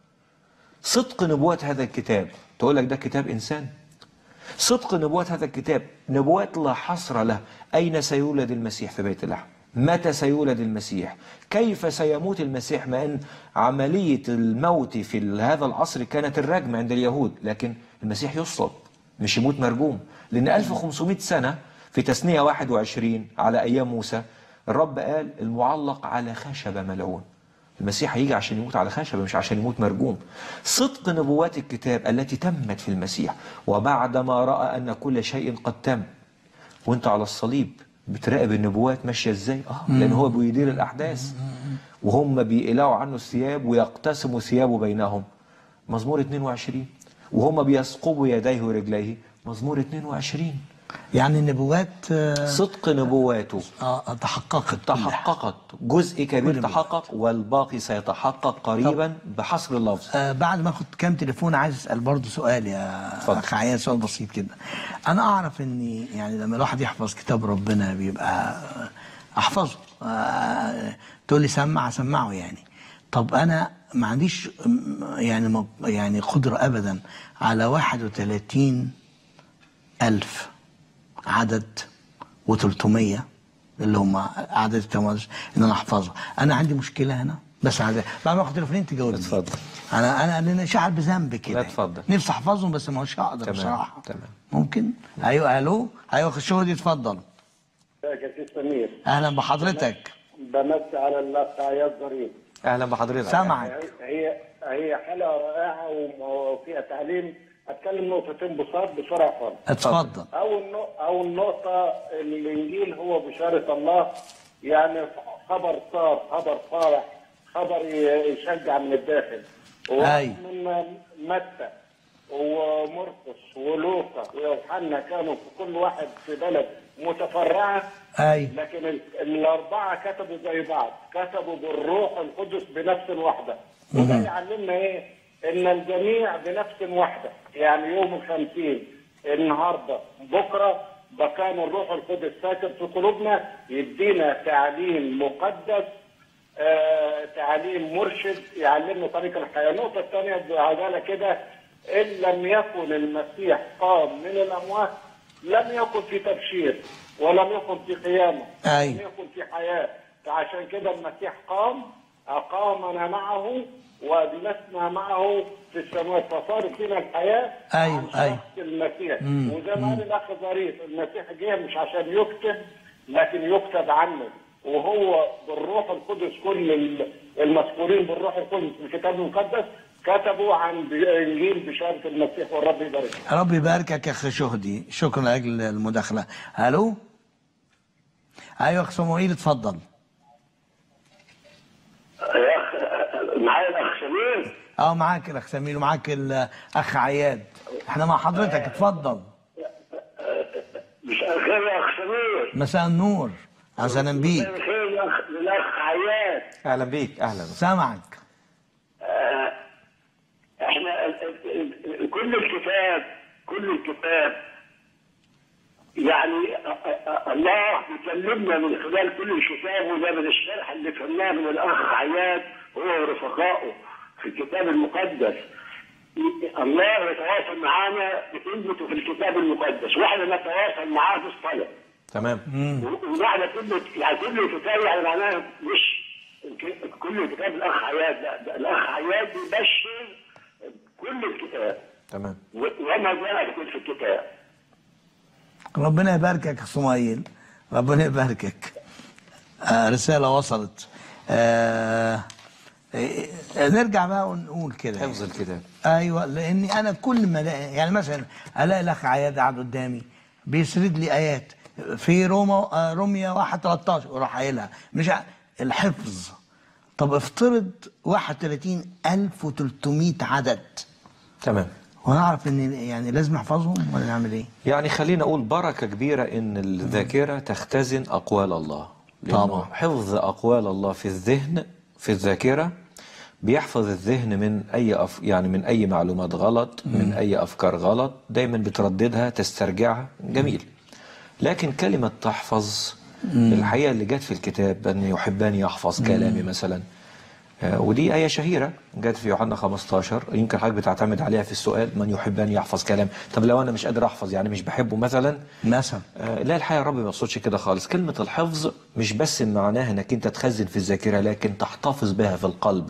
صدق نبوات هذا الكتاب تقول لك ده كتاب إنسان؟ صدق نبوات هذا الكتاب نبوات لا حصر له. أين سيولد المسيح في بيت لحم؟ متى سيولد المسيح؟ كيف سيموت المسيح؟ مع أن عملية الموت في هذا العصر كانت الرجم عند اليهود، لكن المسيح يصلب مش يموت مرجوم. لأن ألف وخمسمائة سنة في تثنية واحد وعشرين على أيام موسى الرب قال المعلق على خشبة ملعون. المسيح هيجي عشان يموت على خشبة مش عشان يموت مرجوم. صدق نبوات الكتاب التي تمت في المسيح. وبعدما رأى أن كل شيء قد تم، وانت على الصليب بتراقب النبوات ماشية ازاي؟ اه لأن هو بيدير الأحداث وهم بيقلعوا عنه الثياب ويقتسموا ثيابه بينهم. مزمور اثنين وعشرين. وهم بيثقبوا يديه ورجليه. مزمور اثنين وعشرين. يعني النبوات صدق نبواته اه تحققت تحققت جزء كبير تحقق والباقي سيتحقق قريبا بحصر اللفظ. آه بعد ما اخد كام تليفون عايز اسال برضه سؤال يا اخ عياد، سؤال بسيط كده. انا اعرف ان يعني لما الواحد يحفظ كتاب ربنا بيبقى احفظه. آه تقول لي سمع اسمعه يعني. طب انا ما عنديش يعني يعني قدره ابدا على واحد وثلاثين ألف عدد وثلاثمية اللي هم اعداد التمارس ان انا احفظها. انا عندي مشكله هنا بس عادة. بعد ما اخد تليفونين تجاوبني. اتفضل. انا انا انا شاعر بذنب كده. لا اتفضل. نفسي احفظهم بس ما هوش هقدر بصراحه. تمام. ممكن؟ ايوه الو ايوه خشودي اتفضل. ازيك يا سيد سمير؟ اهلا بحضرتك. بمسي على الاخ عياض ظريف. اهلا بحضرتك. سامعك. هي هي حلقه رائعه وفيها تعليم. اتكلم نقطتين بساط بسرعه خالص. اتفضل. اول نقطه اول نقطه الانجيل هو بشاره الله، يعني خبر صار، خبر صالح، خبر يشجع من الداخل. اي من متى ومرقس ولوقا ويوحنا كانوا في كل واحد في بلد متفرعه. اي لكن ال- الاربعه كتبوا زي بعض، كتبوا بالروح القدس بنفس واحده. وده يعلمنا ايه؟ ان الجميع بنفس واحده، يعني يوم الخمسين النهارده بكره بكان الروح القدس ساكن في قلوبنا يدينا تعليم مقدس، آه تعليم مرشد يعلمنا طريق الحياه. النقطه الثانيه بعجاله كده، ان لم يكن المسيح قام من الاموات لم يكن في تبشير ولم يكن في قيامه، أي. لم يكن في حياه. فعشان كده المسيح قام، اقامنا معه وجلسنا معه في السماوات، فصارت لنا الحياه أيوة، عن أيوة. شخص المسيح. مم. وزي ما قال الاخ ظريف، المسيح جه مش عشان يكتب لكن يكتب عنه، وهو بالروح القدس كل ال- المذكورين بالروح القدس في الكتاب المقدس كتبوا عن انجيل بشاره المسيح، والرب يبارك. رب يباركك يا اخي شهدي، شكرا لاجل المداخله. الو ايوه اخ صموئيل اتفضل. يا اخ معايا الاخ سمير. اه معاك الاخ سمير ومعاك الاخ عياد، احنا مع حضرتك اتفضل. مساء الخير يا اخ سمير. مساء النور، اهلا بيك. مساء الخير يا اخ الاخ عياد. اهلا بيك. اهلا. سامعك. آه، احنا ال- ال- ال- كل الكتاب كل الكتاب يعني آه، آه، الله بيكلمنا من خلال كل الكتاب، وده من الشرح اللي فهمناه من الاخ عياد هو ورفقائه في الكتاب المقدس. الله يتواصل معانا بكلمته في الكتاب المقدس، واحنا نتواصل معاه في الصلاه. تمام. ومعنى كلمه يعني كل كتاب يعني معناها مش كل كتاب الاخ عياد، لا ده الاخ عياد بيبشر كل الكتاب تمام. وما جاء في الكتاب. ربنا يباركك يا اخ صموئيل، ربنا يباركك. آه رساله وصلت. آه آه نرجع بقى ونقول كده حفظ الكتاب. ايوه، لاني انا كل ما الاقي يعني مثلا الاقي الاخ عياد قاعد قدامي بيسرد لي ايات في روما آه روميا واحد تلتاشر وراح قايلها مش ع- الحفظ. طب افترض واحد وثلاثين ألف وثلاثمائة عدد، تمام. ونعرف ان يعني لازم نحفظهم ولا نعمل ايه؟ يعني خلينا اقول بركه كبيره ان الذاكره تختزن اقوال الله. لأنه طبعا. حفظ اقوال الله في الذهن في الذاكره بيحفظ الذهن من اي أف يعني من اي معلومات غلط، من اي افكار غلط، دايما بترددها تسترجعها. جميل. لكن كلمه تحفظ الحقيقه اللي جت في الكتاب ان يحبان يحفظ كلامي مثلا، آه، ودي آية شهيرة جت في يوحنا خمستاشر، يمكن حضرتك بتعتمد عليها في السؤال من يحبان يحفظ كلام. طب لو أنا مش قادر أحفظ يعني مش بحبه مثلا مثلا آه، لا الحقيقة الرب ما يقصدش كده خالص. كلمة الحفظ مش بس معناها إنك أنت تخزن في الذاكرة لكن تحتفظ بها في القلب.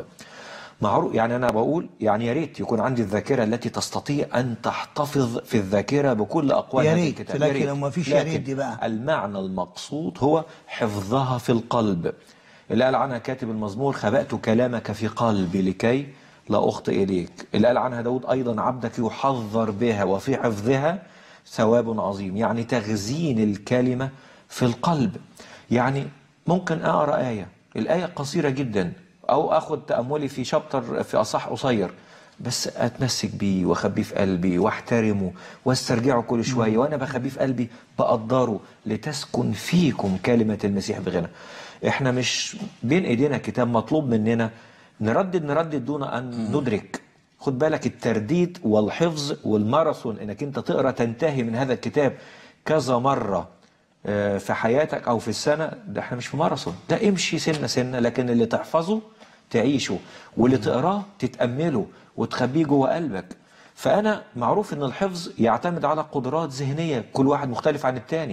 معروف يعني أنا بقول يعني يا ريت يكون عندي الذاكرة التي تستطيع أن تحتفظ في الذاكرة بكل أقوال يا هذا ريت، الكتاب. لكن لو ما فيش يا ريت لكن دي بقى. المعنى المقصود هو حفظها في القلب. اللي قال عنها كاتب المزمور خبأت كلامك في قلبي لكي لا أخطئ إليك. اللي قال عنها داود أيضا عبدك يحذر بها وفي حفظها ثواب عظيم. يعني تخزين الكلمة في القلب. يعني ممكن أقرأ آية، الآية قصيرة جدا، أو أخذ تأملي في شابتر في أصح قصير، بس أتمسك بيه وأخبيه في قلبي واحترمه واسترجعه كل شوية، وأنا بخبيه في قلبي بقدره لتسكن فيكم كلمة المسيح بغنى. احنا مش بين ايدينا كتاب مطلوب مننا نردد نردد دون ان ندرك. خد بالك الترديد والحفظ والماراثون انك انت تقرا تنتهي من هذا الكتاب كذا مره آه، في حياتك او في السنه، ده احنا مش في ماراثون، ده امشي سنه سنه، لكن اللي تحفظه تعيشه واللي تقراه تتامله وتخبيه جوه قلبك. فانا معروف ان الحفظ يعتمد على قدرات ذهنيه كل واحد مختلف عن التاني.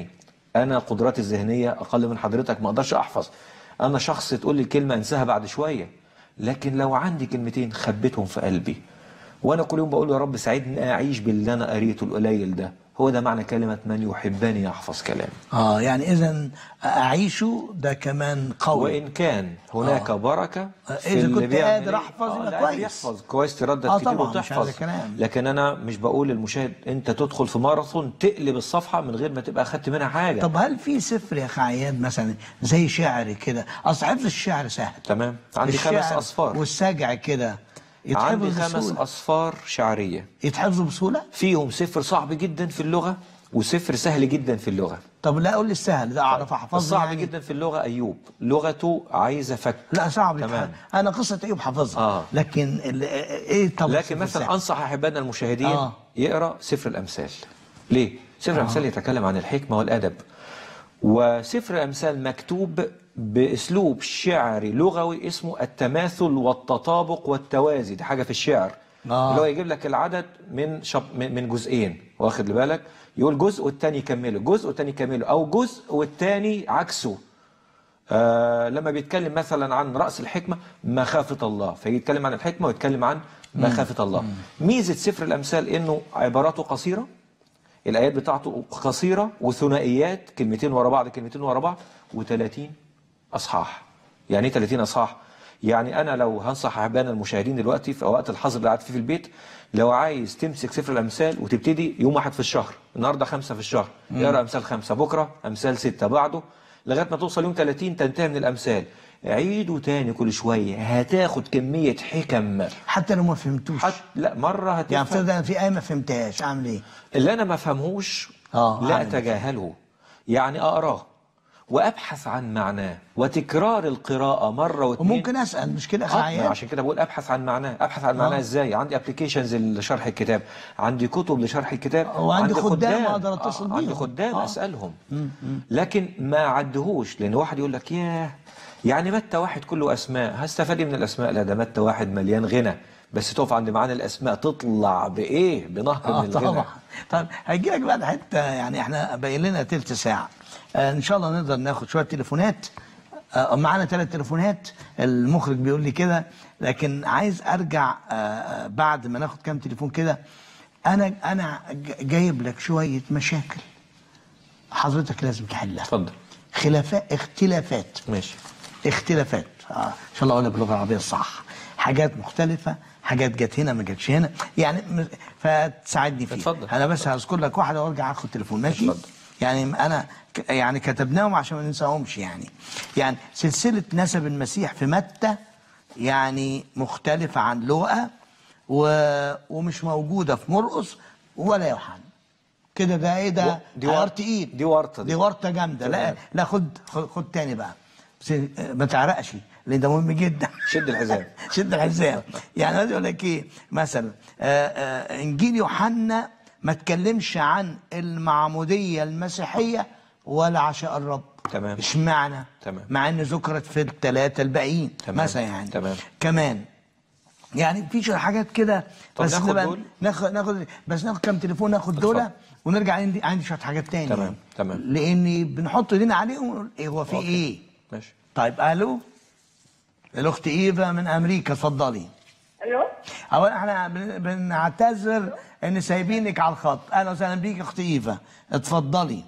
انا قدراتي الذهنيه اقل من حضرتك، ما اقدرش احفظ. انا شخص تقول لي كلمه انساها بعد شويه، لكن لو عندي كلمتين خبيتهم في قلبي وانا كل يوم بقول يا رب ساعدني اعيش باللي انا قريته القليل ده، هو ده معنى كلمه من يحبني يحفظ كلامي. اه يعني اذا اعيشه ده كمان قوي. وان كان هناك آه. بركه في اذا اللي كنت بيعمل قادر احفظ آه يبقى كويس. يحفظ كويس، تردد آه كتير طبعاً، وتحفظ. مش هذا كلام. لكن انا مش بقول للمشاهد انت تدخل في ماراثون تقلب الصفحه من غير ما تبقى اخدت منها حاجه. طب هل في سفر يا اخي عياد مثلا زي شعر كده؟ اصل حفظ الشعر سهل. تمام. عندي خمس اصفار والسجع كده يتحفظ عندي بسهولة. خمس اصفار شعريه يتحفظوا بسهوله؟ فيهم سفر صعب جدا في اللغه وسفر سهل جدا في اللغه. طب لا قول لي السهل ده اعرف احفظه. الصعب يعني جدا في اللغه ايوب، لغته عايزه فك. لا صعب تمام. يتحفظ. انا قصه ايوب حافظها آه. لكن ال- ايه طب لكن مثلا السهل؟ انصح احبائنا المشاهدين آه. يقرا سفر الامثال. ليه؟ سفر الامثال يتكلم عن الحكمه والادب، وسفر الامثال مكتوب باسلوب شعري لغوي اسمه التماثل والتطابق والتوازي. دي حاجه في الشعر. آه. اللي هو يجيب لك العدد من شب من من جزئين، واخد لي بالك؟ يقول جزء والتاني يكمله، جزء والتاني يكمله، او جزء والتاني عكسه. آه لما بيتكلم مثلا عن رأس الحكمة مخافة الله، فيتكلم عن الحكمة ويتكلم عن مخافة الله. ميزة سفر الأمثال إنه عباراته قصيرة، الآيات بتاعته قصيرة وثنائيات، كلمتين ورا بعض كلمتين ورا بعض، وثلاثين أصحاح. يعني إيه ثلاثين أصحاح؟ يعني أنا لو هنصح أحبائنا المشاهدين دلوقتي في وقت الحظر اللي قاعد فيه في البيت، لو عايز تمسك سفر الأمثال وتبتدي يوم واحد في الشهر، النهارده خمسة في الشهر، اقرا أمثال خمسة، بكرة أمثال ستة، بعده لغايه ما توصل يوم ثلاثين تنتهي من الامثال. عيده تاني كل شويه، هتاخد كميه حكم حتى لو ما فهمتوش. حت... لا مره هتفهم. يعني افترض انا في ايه ما فهمتهاش اعمل ايه؟ اللي انا ما فهمهوش آه لا أعمل. اتجاهله، يعني اقراه وابحث عن معناه، وتكرار القراءه مره واثنين. وممكن اسال مش كده يا اخي آه، عياد؟ عشان كده بقول ابحث عن معناه. ابحث عن معناه آه. ازاي؟ عندي ابلكيشنز لشرح الكتاب، عندي كتب لشرح الكتاب، وعندي خدام أقدر أتصل بيهم. عندي خدام آه. اسالهم. لكن ما عدهوش، لان واحد يقول لك ياه يعني متى واحد كله اسماء، هستفاد من الاسماء؟ لا، ده متى واحد مليان غنى، بس تقف عند معاني الاسماء تطلع بايه؟ بنهر آه من الغنى. طبعا. طيب هيجي لك بعد حته، يعني احنا باين لنا تلت ساعه. آه ان شاء الله نقدر ناخد شويه تليفونات. آه معانا ثلاث تليفونات، المخرج بيقول لي كده، لكن عايز ارجع آه بعد ما ناخد كام تليفون كده. انا انا جايب لك شويه مشاكل حضرتك لازم تحلها. اتفضل. خلافات، اختلافات. ماشي. اختلافات آه. ان شاء الله اقولها باللغه العربيه الصح. حاجات مختلفه، حاجات جت هنا ما جاتش هنا، يعني م- فتساعدني فيها. اتفضل. انا بس هذكر لك واحده وارجع اخد تليفون. ماشي؟ اتفضل. يعني انا ك- يعني كتبناهم عشان ما ننساهمش. يعني يعني سلسله نسب المسيح في متى يعني مختلفه عن لوقا، و... ومش موجوده في مرقس ولا يوحنا. كده ده ايه ده؟ دي عيار ور- تقيل. دي ورطة دي. دي ورطه جامده. لا تمام. لا خد خد, خد تاني بقى، بس ما تعرقش لان ده مهم جدا. شد الحزام. شد الحزام. يعني عايز اقول لك ايه مثلا، آآ آآ انجيل يوحنا ما اتكلمش عن المعموديه المسيحيه ولا عشاء الرب. تمام. اشمعنى؟ تمام. مع ان ذكرت في الثلاثه الباقيين تمام. مثلا. يعني تمام. كمان يعني في شويه حاجات كده. طب بس ناخد نبقى دول؟ ناخد ناخد بس ناخد كام تليفون، ناخد اتفضل. دول ونرجع. عندي عندي شويه حاجات تاني. تمام. يعني. تمام. لاني بنحط ايدينا عليهم ونقول ايه هو في أوكي. ايه. ماشي. طيب الو، الاخت ايفا من امريكا، اتفضلي. الو. اولا احنا بن- بنعتذر ان سايبينك على الخط. اهلا وسهلا بيك اخت ايفا، اتفضلي.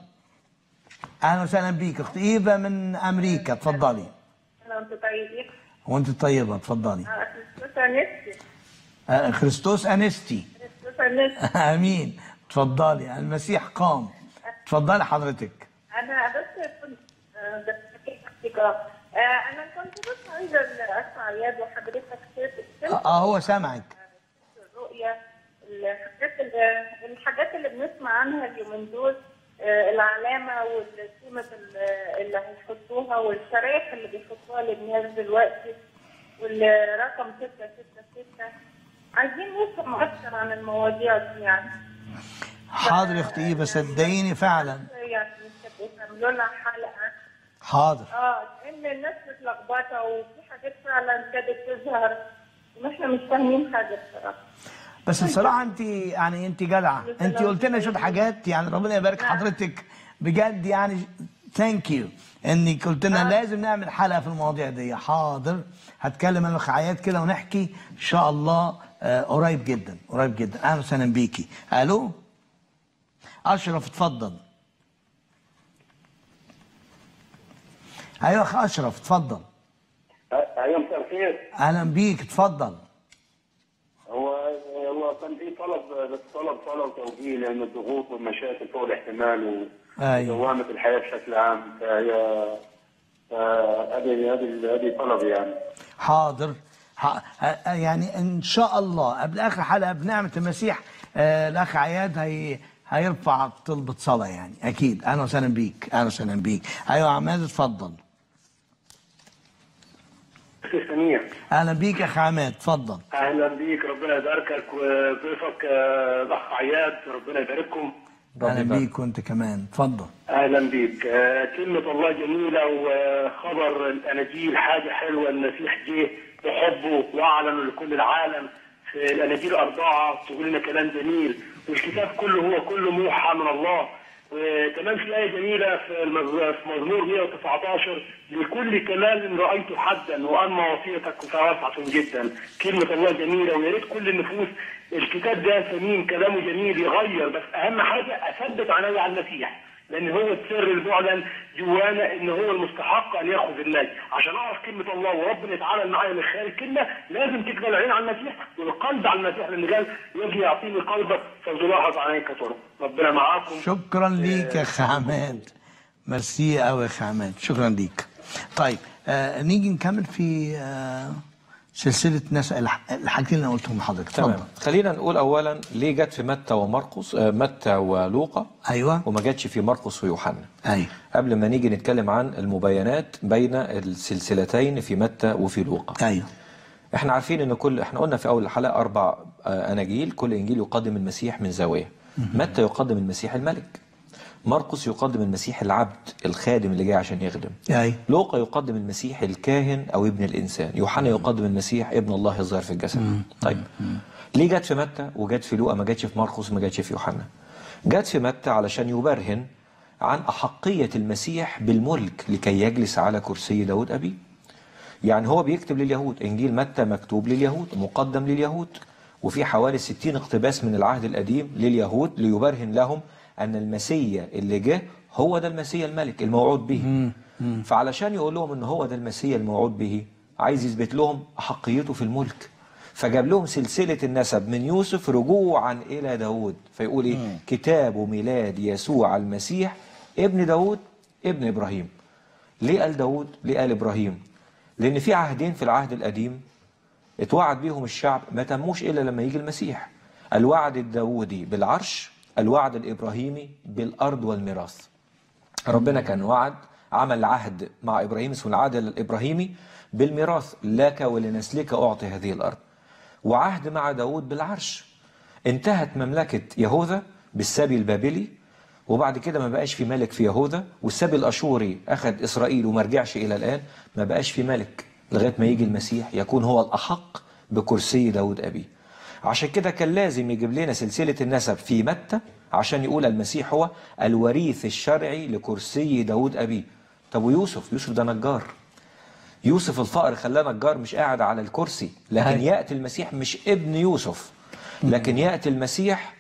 اهلا وسهلا بيك اخت ايفا من امريكا، اتفضلي. انا وانتم طيبين. وانت طيبه، اتفضلي. اه كريستوس انستي. آه، خريستوس انستي. كريستوس انستي. امين. اتفضلي، المسيح قام. اتفضلي حضرتك. انا بس كنت آه، بس كنت آه، انا كنت بس عايزه اسمع عياد وحضرتك اه كتبت آه، هو سامعك. الرؤيه، الحاجات اللي الحاجات اللي بنسمع عنها اليومين دول، آه، العلامه والقيمه اللي- اللي هيحطوها والشرايح اللي بيحطوها للناس دلوقتي، والرقم ستة ستة ستة. عايزين نفهم اكثر عن المواضيع دي يعني. حاضر يا اخت ايفا، صدقيني فعلا. يعني تبقوا تعملوا لنا حلقه. حاضر. اه لان الناس متلخبطه وفي حاجات فعلا ابتدت تظهر واحنا مش فاهمين حاجه بصراحه. بس الصراحه انت يعني انت جدعه، انت قلت لنا شويه حاجات، يعني ربنا يبارك حضرتك. بجد يعني ثانك يو انك قلت لنا لازم نعمل حلقه في المواضيع دي. حاضر، هتكلم انا وخعيات كده ونحكي ان شاء الله آه قريب جدا قريب جدا. اهلا وسهلا بيكي. الو اشرف اتفضل. ايوه اخ اشرف اتفضل. ايوه مساء الخير. اهلا بيك اتفضل. هو هو كان في طلب، بس طلب طلب توجيه، لان الضغوط والمشاكل فوق الاحتمال ودوامه الحياه بشكل عام، فهي هذه هذه هذه طلب يعني. حاضر. يعني ان شاء الله قبل اخر حلقه بنعمه المسيح آه الاخ عياد هي هيرفع طلبه صلاه يعني اكيد. اهلا وسهلا بيك. اهلا وسهلا بيك. ايوه عماد اتفضل. سميع. اهلا بيك يا اخ عماد اتفضل. اهلا بيك، ربنا يباركك وضيفك الاخ عياد، ربنا يبارككم. اهلا بيك وانت كمان اتفضل. اهلا بيك. كلمه الله جميله، وخبر الاناجيل حاجه حلوه. المسيح جه بحبه واعلن لكل العالم في الاناجيل الاربعه، تقول لنا كلام جميل، والكتاب كله هو كله موحى من الله. وكمان في آية جميلة في مزمور مئة وتسعتاشر، لكل كمال رأيت حدا وأما وصيتك واسعة جدا. كلمة الله جميلة، ويا ريت كل النفوس الكتاب ده ثمين، كلامه جميل يغير، بس أهم حاجة أثبت عيني على المسيح، لأن هو السر المعلن جوانا إن هو المستحق أن يأخذ النجم. عشان أعرف كلمة الله وربنا يتعامل معايا من خلال الكلمة، لازم تقبل العين على المسيح والقلب على المسيح، لأن قال يجي يعطيني قلبك فلتلاحظ عينيك طرق. ربنا معاكم. شكرا ليك يا أخ عماد. ميرسي قوي يا أخ عماد، شكرا ليك. طيب آه نيجي نكمل في آه سلسله ناس الحاجتين اللي انا قلتهم لحضرتك. تمام. خلينا نقول اولا ليه جت في متى ومرقس، آه متى ولوقا، ايوه، وما جاتش في مرقس ويوحنا. ايوه. قبل ما نيجي نتكلم عن المباينات بين السلسلتين في متى وفي لوقا. ايوه. احنا عارفين ان كل احنا قلنا في اول الحلقه اربع آه اناجيل، كل انجيل يقدم المسيح من زاويه. متى يقدم المسيح الملك، مرقس يقدم المسيح العبد الخادم اللي جاي عشان يخدم، أي. لوقا يقدم المسيح الكاهن او ابن الانسان، يوحنا يقدم المسيح ابن الله الظاهر في الجسد. مم. طيب مم. ليه جت في متى وجت في لوقا، ما جاتش في مرقس وما جاتش في يوحنا؟ جت في متى علشان يبرهن عن احقيه المسيح بالملك لكي يجلس على كرسي داود ابيه. يعني هو بيكتب لليهود، انجيل متى مكتوب لليهود، مقدم لليهود، وفي حوالي ستين اقتباس من العهد القديم لليهود ليبرهن لهم أن المسيا اللي جه هو ده المسيا الملك الموعود به. مم. مم. فعلشان يقول لهم أن هو ده المسيا الموعود به، عايز يثبت لهم أحقيته في الملك، فجاب لهم سلسلة النسب من يوسف رجوعا إلى داود، فيقول إيه؟ مم. كتاب ميلاد يسوع المسيح ابن داود ابن إبراهيم. ليه قال داود؟ ليه قال إبراهيم؟ لأن في عهدين في العهد القديم اتوعد بيهم الشعب ما تموش إلا لما يجي المسيح. الوعد الداودي بالعرش، الوعد الإبراهيمي بالأرض والميراث. ربنا كان وعد، عمل عهد مع إبراهيم اسمه العهد الإبراهيمي بالميراث، لك ولنسلك أعطي هذه الأرض. وعهد مع داود بالعرش. انتهت مملكة يهوذا بالسبي البابلي، وبعد كده ما بقاش في ملك في يهوذا، والسبي الأشوري أخذ إسرائيل وما رجعش إلى الآن، ما بقاش في ملك لغاية ما يجي المسيح يكون هو الأحق بكرسي داود أبيه. عشان كده كان لازم يجيب لنا سلسلة النسب في متى عشان يقول المسيح هو الوريث الشرعي لكرسي داود أبيه. طب ويوسف؟ يوسف ده نجار. يوسف الفقر خلاه نجار، مش قاعد على الكرسي. لكن هاي. يأتي المسيح مش ابن يوسف، لكن يأتي المسيح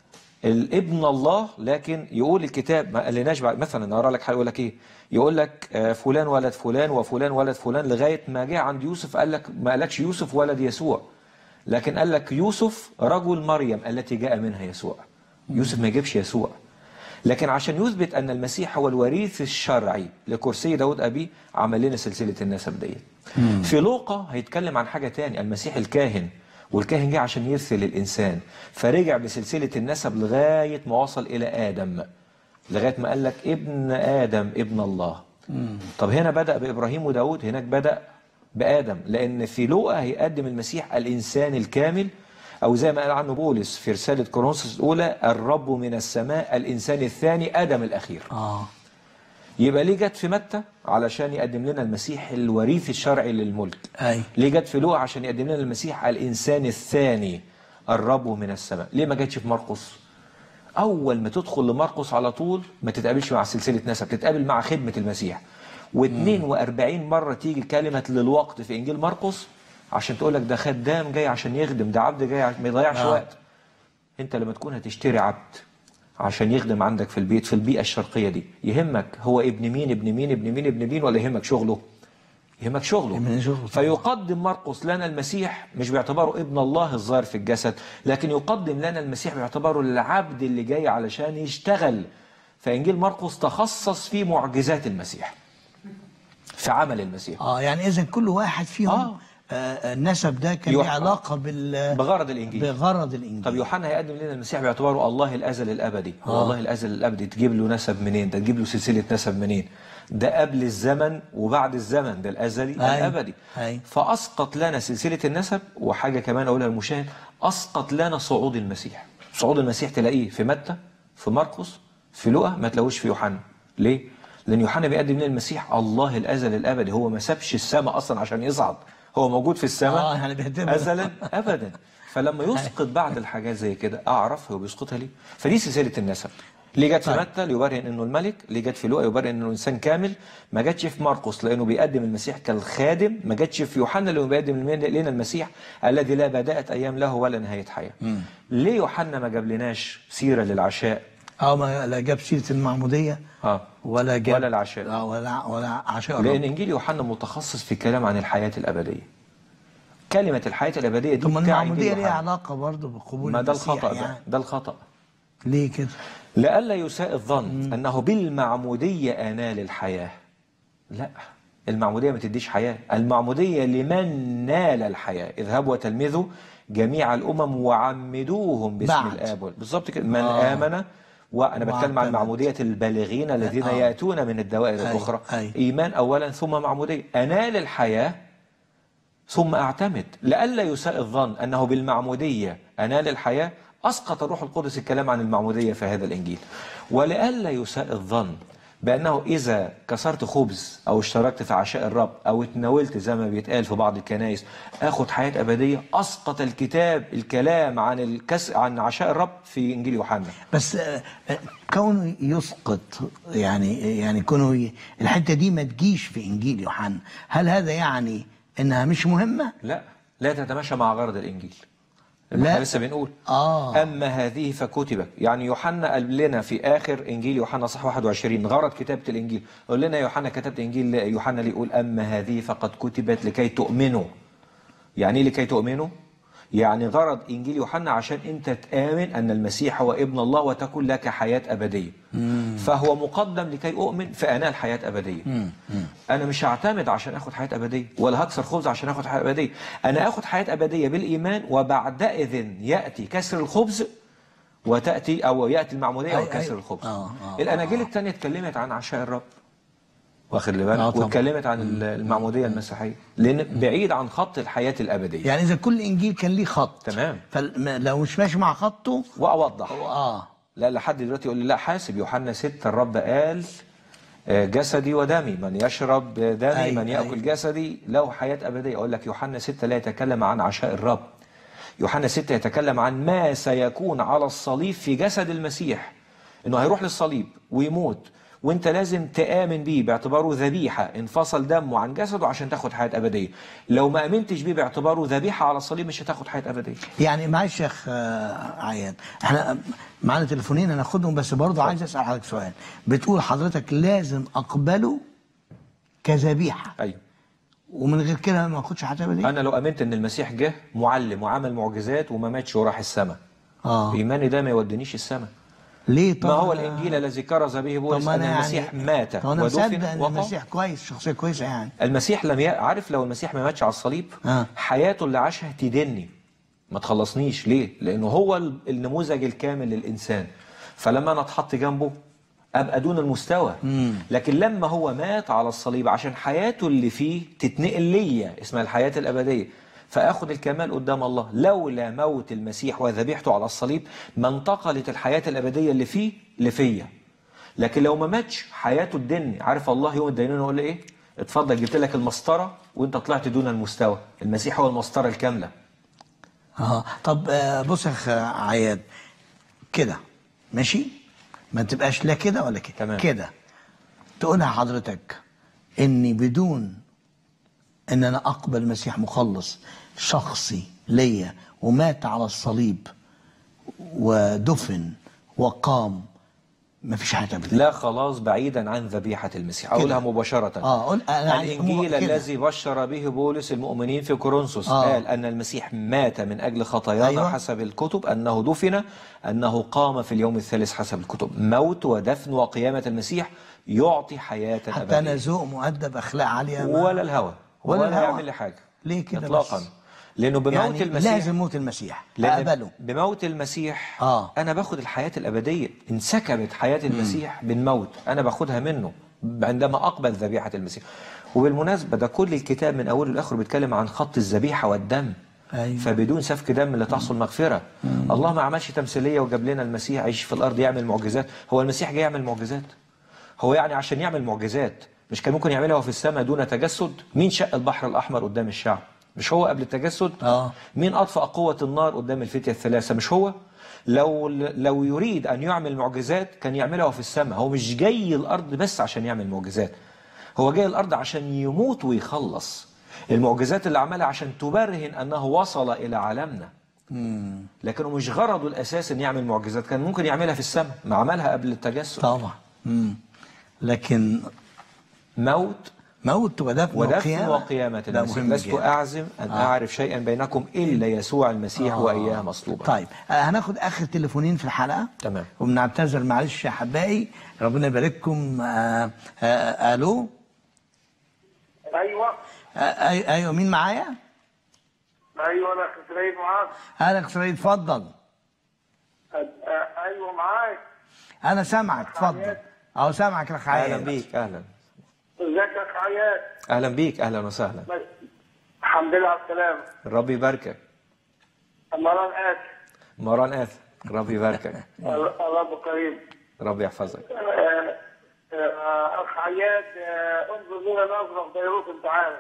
الابن الله. لكن يقول الكتاب، ما قالناش مثلا نقرا لك حاجه يقول لك ايه؟ يقول لك فلان ولد فلان وفلان ولد فلان، لغايه ما جه عند يوسف قال لك، ما قالكش يوسف ولد يسوع، لكن قال لك يوسف رجل مريم التي جاء منها يسوع. يوسف ما يجيبش يسوع، لكن عشان يثبت ان المسيح هو الوريث الشرعي لكرسي داود ابيه عمل لنا سلسله النسب دي. في لوقا هيتكلم عن حاجه تاني، المسيح الكاهن، والكاهن جه عشان يرثل الانسان، فرجع بسلسله النسب لغايه ما وصل الى ادم، لغايه ما قال لك ابن ادم ابن الله. مم. طب هنا بدا بابراهيم وداود، هناك بدا بآدم، لأن في لوقا هيقدم المسيح الإنسان الكامل، أو زي ما قال عنه بولس في رسالة كورنثوس الأولى الرب من السماء الإنسان الثاني آدم الأخير. آه. يبقى ليه جت في متى؟ علشان يقدم لنا المسيح الوريث الشرعي للملك. أي. ليه جت في لوقا؟ عشان يقدم لنا المسيح الإنسان الثاني الرب من السماء. ليه ما جتش في مرقس؟ اول ما تدخل لمرقس على طول ما تتقابلش مع سلسله نسب، تتقابل مع خدمه المسيح. واثنين وأربعين مره تيجي كلمه للوقت في انجيل مرقس عشان تقول لك ده خدام جاي عشان يخدم، ده عبد جاي عشان ما يضيعش آه. وقت. انت لما تكون هتشتري عبد عشان يخدم عندك في البيت في البيئه الشرقيه دي، يهمك هو ابن مين ابن مين ابن مين ابن مين، ولا يهمك شغله؟ يهمك شغله. فيقدم مرقس لنا المسيح مش باعتباره ابن الله الظاهر في الجسد، لكن يقدم لنا المسيح باعتباره العبد اللي جاي علشان يشتغل. فإنجيل مرقس تخصص في معجزات المسيح، في عمل المسيح. اه يعني إذا كل واحد فيهم آه. آه النسب ده كان له علاقة بال بغرض الإنجيل. بغرض الإنجيل. طب يوحنا هيقدم لنا المسيح باعتباره الله الأزل الأبدي. آه. الله الأزل الأبدي تجيب له نسب منين؟ ده تجيب له سلسلة نسب منين؟ ده قبل الزمن وبعد الزمن، ده الأزلي أي. الأبدي أي. فأسقط لنا سلسلة النسب. وحاجة كمان أقولها للمشاهد، أسقط لنا صعود المسيح. صعود المسيح تلاقيه في متى، في مرقس، في لوقا، ما تلاقوش في يوحنا. ليه؟ لأن يوحنا بيقدم لنا المسيح الله الأزل الأبدي، هو ما سابش السماء أصلا عشان يصعد، هو موجود في السماء آه يعني أزلا أبدا. فلما يسقط بعض الحاجات زي كده أعرف هو بيسقطها ليه. فدي سلسلة النسب. ليه جت في متى ليبرهن انه الملك، ليه جت في لوقا يبرهن انه انسان كامل، ما جاتش في مرقس لانه بيقدم المسيح كالخادم، ما جاتش في يوحنا لانه بيقدم لنا المسيح الذي لا بداءة ايام له ولا نهاية حياة. مم. ليه يوحنا ما جاب لناش سيرة للعشاء؟ اه ما لا جاب سيرة المعمودية اه ولا جاب ولا العشاء اه ولا ولا عشاء. لان انجيل يوحنا متخصص في الكلام عن الحياة الابدية. كلمة الحياة الابدية دي ثم المعمودية ليها علاقة برضه بقبول ما ده المسيح الخطأ يعني. ده, ده الخطأ. ليه كده؟ لئلا يساء الظن مم. أنه بالمعمودية أنال الحياة. لا، المعمودية ما تديش حياة، المعمودية لمن نال الحياة. اذهبوا وتلمذوا جميع الأمم وعمدوهم باسم بعد. الآب. بالظبط كده. من آه. آمن، وأنا بتكلم عن معمودية البالغين الذين آه. يأتون من الدوائر أي. الأخرى. أي. إيمان أولا ثم معمودية. أنال الحياة ثم أعتمد. لئلا يساء الظن أنه بالمعمودية أنال الحياة. أسقط الروح القدس الكلام عن المعمودية في هذا الإنجيل. ولئلا يساء الظن بأنه إذا كسرت خبز أو اشتركت في عشاء الرب أو اتناولت زي ما بيتقال في بعض الكنائس أخذ حياة أبدية، أسقط الكتاب الكلام عن الكس عن عشاء الرب في إنجيل يوحنا. بس كونه يسقط يعني يعني كونه الحتة دي ما تجيش في إنجيل يوحنا، هل هذا يعني إنها مش مهمة؟ لا، لا تتماشى مع غرض الإنجيل. لا لسه بنقول آه. أما هذه فكتبت. يعني يوحنا قال لنا في آخر إنجيل يوحنا صح واحد وعشرين غرض كتابة الإنجيل. قال لنا يوحنا كتبت إنجيل يوحنا ليقول أما هذه فقد كتبت لكي تؤمنوا. يعني إيه لكي تؤمنوا؟ يعني غرض إنجيل يوحنا عشان أنت تآمن أن المسيح هو ابن الله وتكون لك حياة أبدية. مم. فهو مقدم لكي أؤمن فأنال حياة أبدية. مم. مم. أنا مش هعتمد عشان أخذ حياة أبدية، ولا هكسر خبز عشان أخذ حياة أبدية. أنا أخذ حياة أبدية بالإيمان، وبعدئذ يأتي كسر الخبز وتأتي أو يأتي المعمودية وكسر الخبز. آه آه الأناجيل آه. الثانية اتكلمت عن عشاء الرب، واخد لي بالك، واتكلمت عن المعموديه المسيحيه، لان بعيد عن خط الحياه الابديه. يعني اذا كل انجيل كان ليه خط تمام، فلو مش ماشي مع خطه واوضح اه لا لحد دلوقتي يقول لي لا حاسب يوحنا ستة الرب قال جسدي ودمي، من يشرب دمي أي من ياكل أي. جسدي له حياه ابديه. اقول لك يوحنا ستة لا يتكلم عن عشاء الرب، يوحنا ستة يتكلم عن ما سيكون على الصليب في جسد المسيح، انه هيروح للصليب ويموت وانت لازم تآمن بيه باعتباره ذبيحة انفصل دمه عن جسده عشان تاخد حياة أبدية. لو ما آمنتش بيه باعتباره ذبيحة على الصليب مش هتاخد حياة أبدية. يعني معلش يا أخ عياد، احنا معانا تليفونين هناخدهم، بس برضه عايز أسأل حضرتك سؤال. بتقول حضرتك لازم أقبله كذبيحة، أيوه، ومن غير كده ما أخدش حياة أبدية؟ أنا لو آمنت إن المسيح جه معلم وعمل معجزات وما ماتش وراح السماء، آه إيماني ده ما يودنيش السماء. ليه؟ طب ما هو الانجيل الذي كرز به بولس ان المسيح يعني مات ودفن. مصدق ان المسيح كويس، شخصيه كويسه يعني. المسيح لم ي... عارف لو المسيح ما ماتش على الصليب آه. حياته اللي عاشها تدني ما تخلصنيش. ليه؟ لانه هو النموذج الكامل للانسان، فلما انا اتحط جنبه ابقى دون المستوى. مم. لكن لما هو مات على الصليب عشان حياته اللي فيه تتنقل ليا اسمها الحياه الابديه، فاخذ الكمال قدام الله. لولا موت المسيح وذبيحته على الصليب ما انتقلت الحياه الابديه اللي فيه لفيا. لكن لو ما ماتش حياته تدني. عارف الله يوم الدينون يقول لي ايه؟ اتفضل جبت لك المسطره وانت طلعت دون المستوى. المسيح هو المسطره الكامله. اه طب آه بص يا اخ عياد كده، ماشي؟ ما تبقاش لا كده ولا كده، تمام. كده تقولها حضرتك اني بدون ان انا اقبل المسيح مخلص شخصي ليا ومات على الصليب ودفن وقام، ما فيش حاجه ابدا. لا خلاص بعيدا عن ذبيحة المسيح. أقولها مباشرة. اه قول أنا الإنجيل كده. الذي بشر به بولس المؤمنين في كورنثوس آه. قال أن المسيح مات من أجل خطايانا أيوة. حسب الكتب، أنه دفن، أنه قام في اليوم الثالث حسب الكتب. موت ودفن وقيامة المسيح يعطي حياة أبدية. حتى أنا ذوق مؤدب أخلاق عالية ولا الهوى ولا ولا الهوى. يعمل لي حاجة ليه كده إطلاقا بس؟ لأنه بموت يعني المسيح لازم موت المسيح لأن أقبله. بموت المسيح آه. أنا باخد الحياة الأبدية. انسكبت حياة المسيح بالموت، أنا باخدها منه عندما أقبل ذبيحة المسيح. وبالمناسبة ده كل الكتاب من أوله لآخره بيتكلم عن خط الذبيحة والدم. أيوة. فبدون سفك دم لا تحصل مغفرة. مم. الله ما عملش تمثيلية وجاب لنا المسيح عيش في الأرض يعمل معجزات. هو المسيح جاي يعمل معجزات؟ هو يعني عشان يعمل معجزات مش كان ممكن يعملها في السماء دون تجسد؟ مين شق البحر الأحمر قدام الشعب؟ مش هو قبل التجسد؟ آه. مين أطفأ قوة النار قدام الفتية الثلاثة؟ مش هو؟ لو لو يريد أن يعمل معجزات كان يعملها في السماء. هو مش جاي الأرض بس عشان يعمل معجزات، هو جاي الأرض عشان يموت ويخلص. المعجزات اللي عملها عشان تبرهن أنه وصل إلى عالمنا. مم. لكنه مش غرضه الأساس أن يعمل معجزات، كان ممكن يعملها في السماء، ما عملها قبل التجسد. طبعا. مم. لكن موت موت ودفن ودفن وقيامة, وقيامة المسيح. لست جدا. أعزم أن آه. أعرف شيئا بينكم إلا يسوع المسيح آه. وإياه مصلوبا. طيب آه هناخد آخر تليفونين في الحلقة. تمام. وبنعتذر معلش يا حبايبي، ربنا يبارككم. آه آه ألو. ايوه آه أي- أيوه مين معايا؟ ايوه انا اخ سعيد معاك. أهلا سعيد اتفضل. أ- أ- ايوه معاك. أنا سامعك اتفضل. أهو سامعك يا أخ عياد. أهلا بيك. أهلا ازيك يا اخ عياد؟ أهلا بيك. أهلا وسهلا. بس. الحمد لله على السلامه. رب يباركك. مران اسف. مران آثم. رب يباركك. الله كريم. رب يحفظك. آه، آه، اخ عياد، آه، انظر لنا نظره في بيروت انت عارف.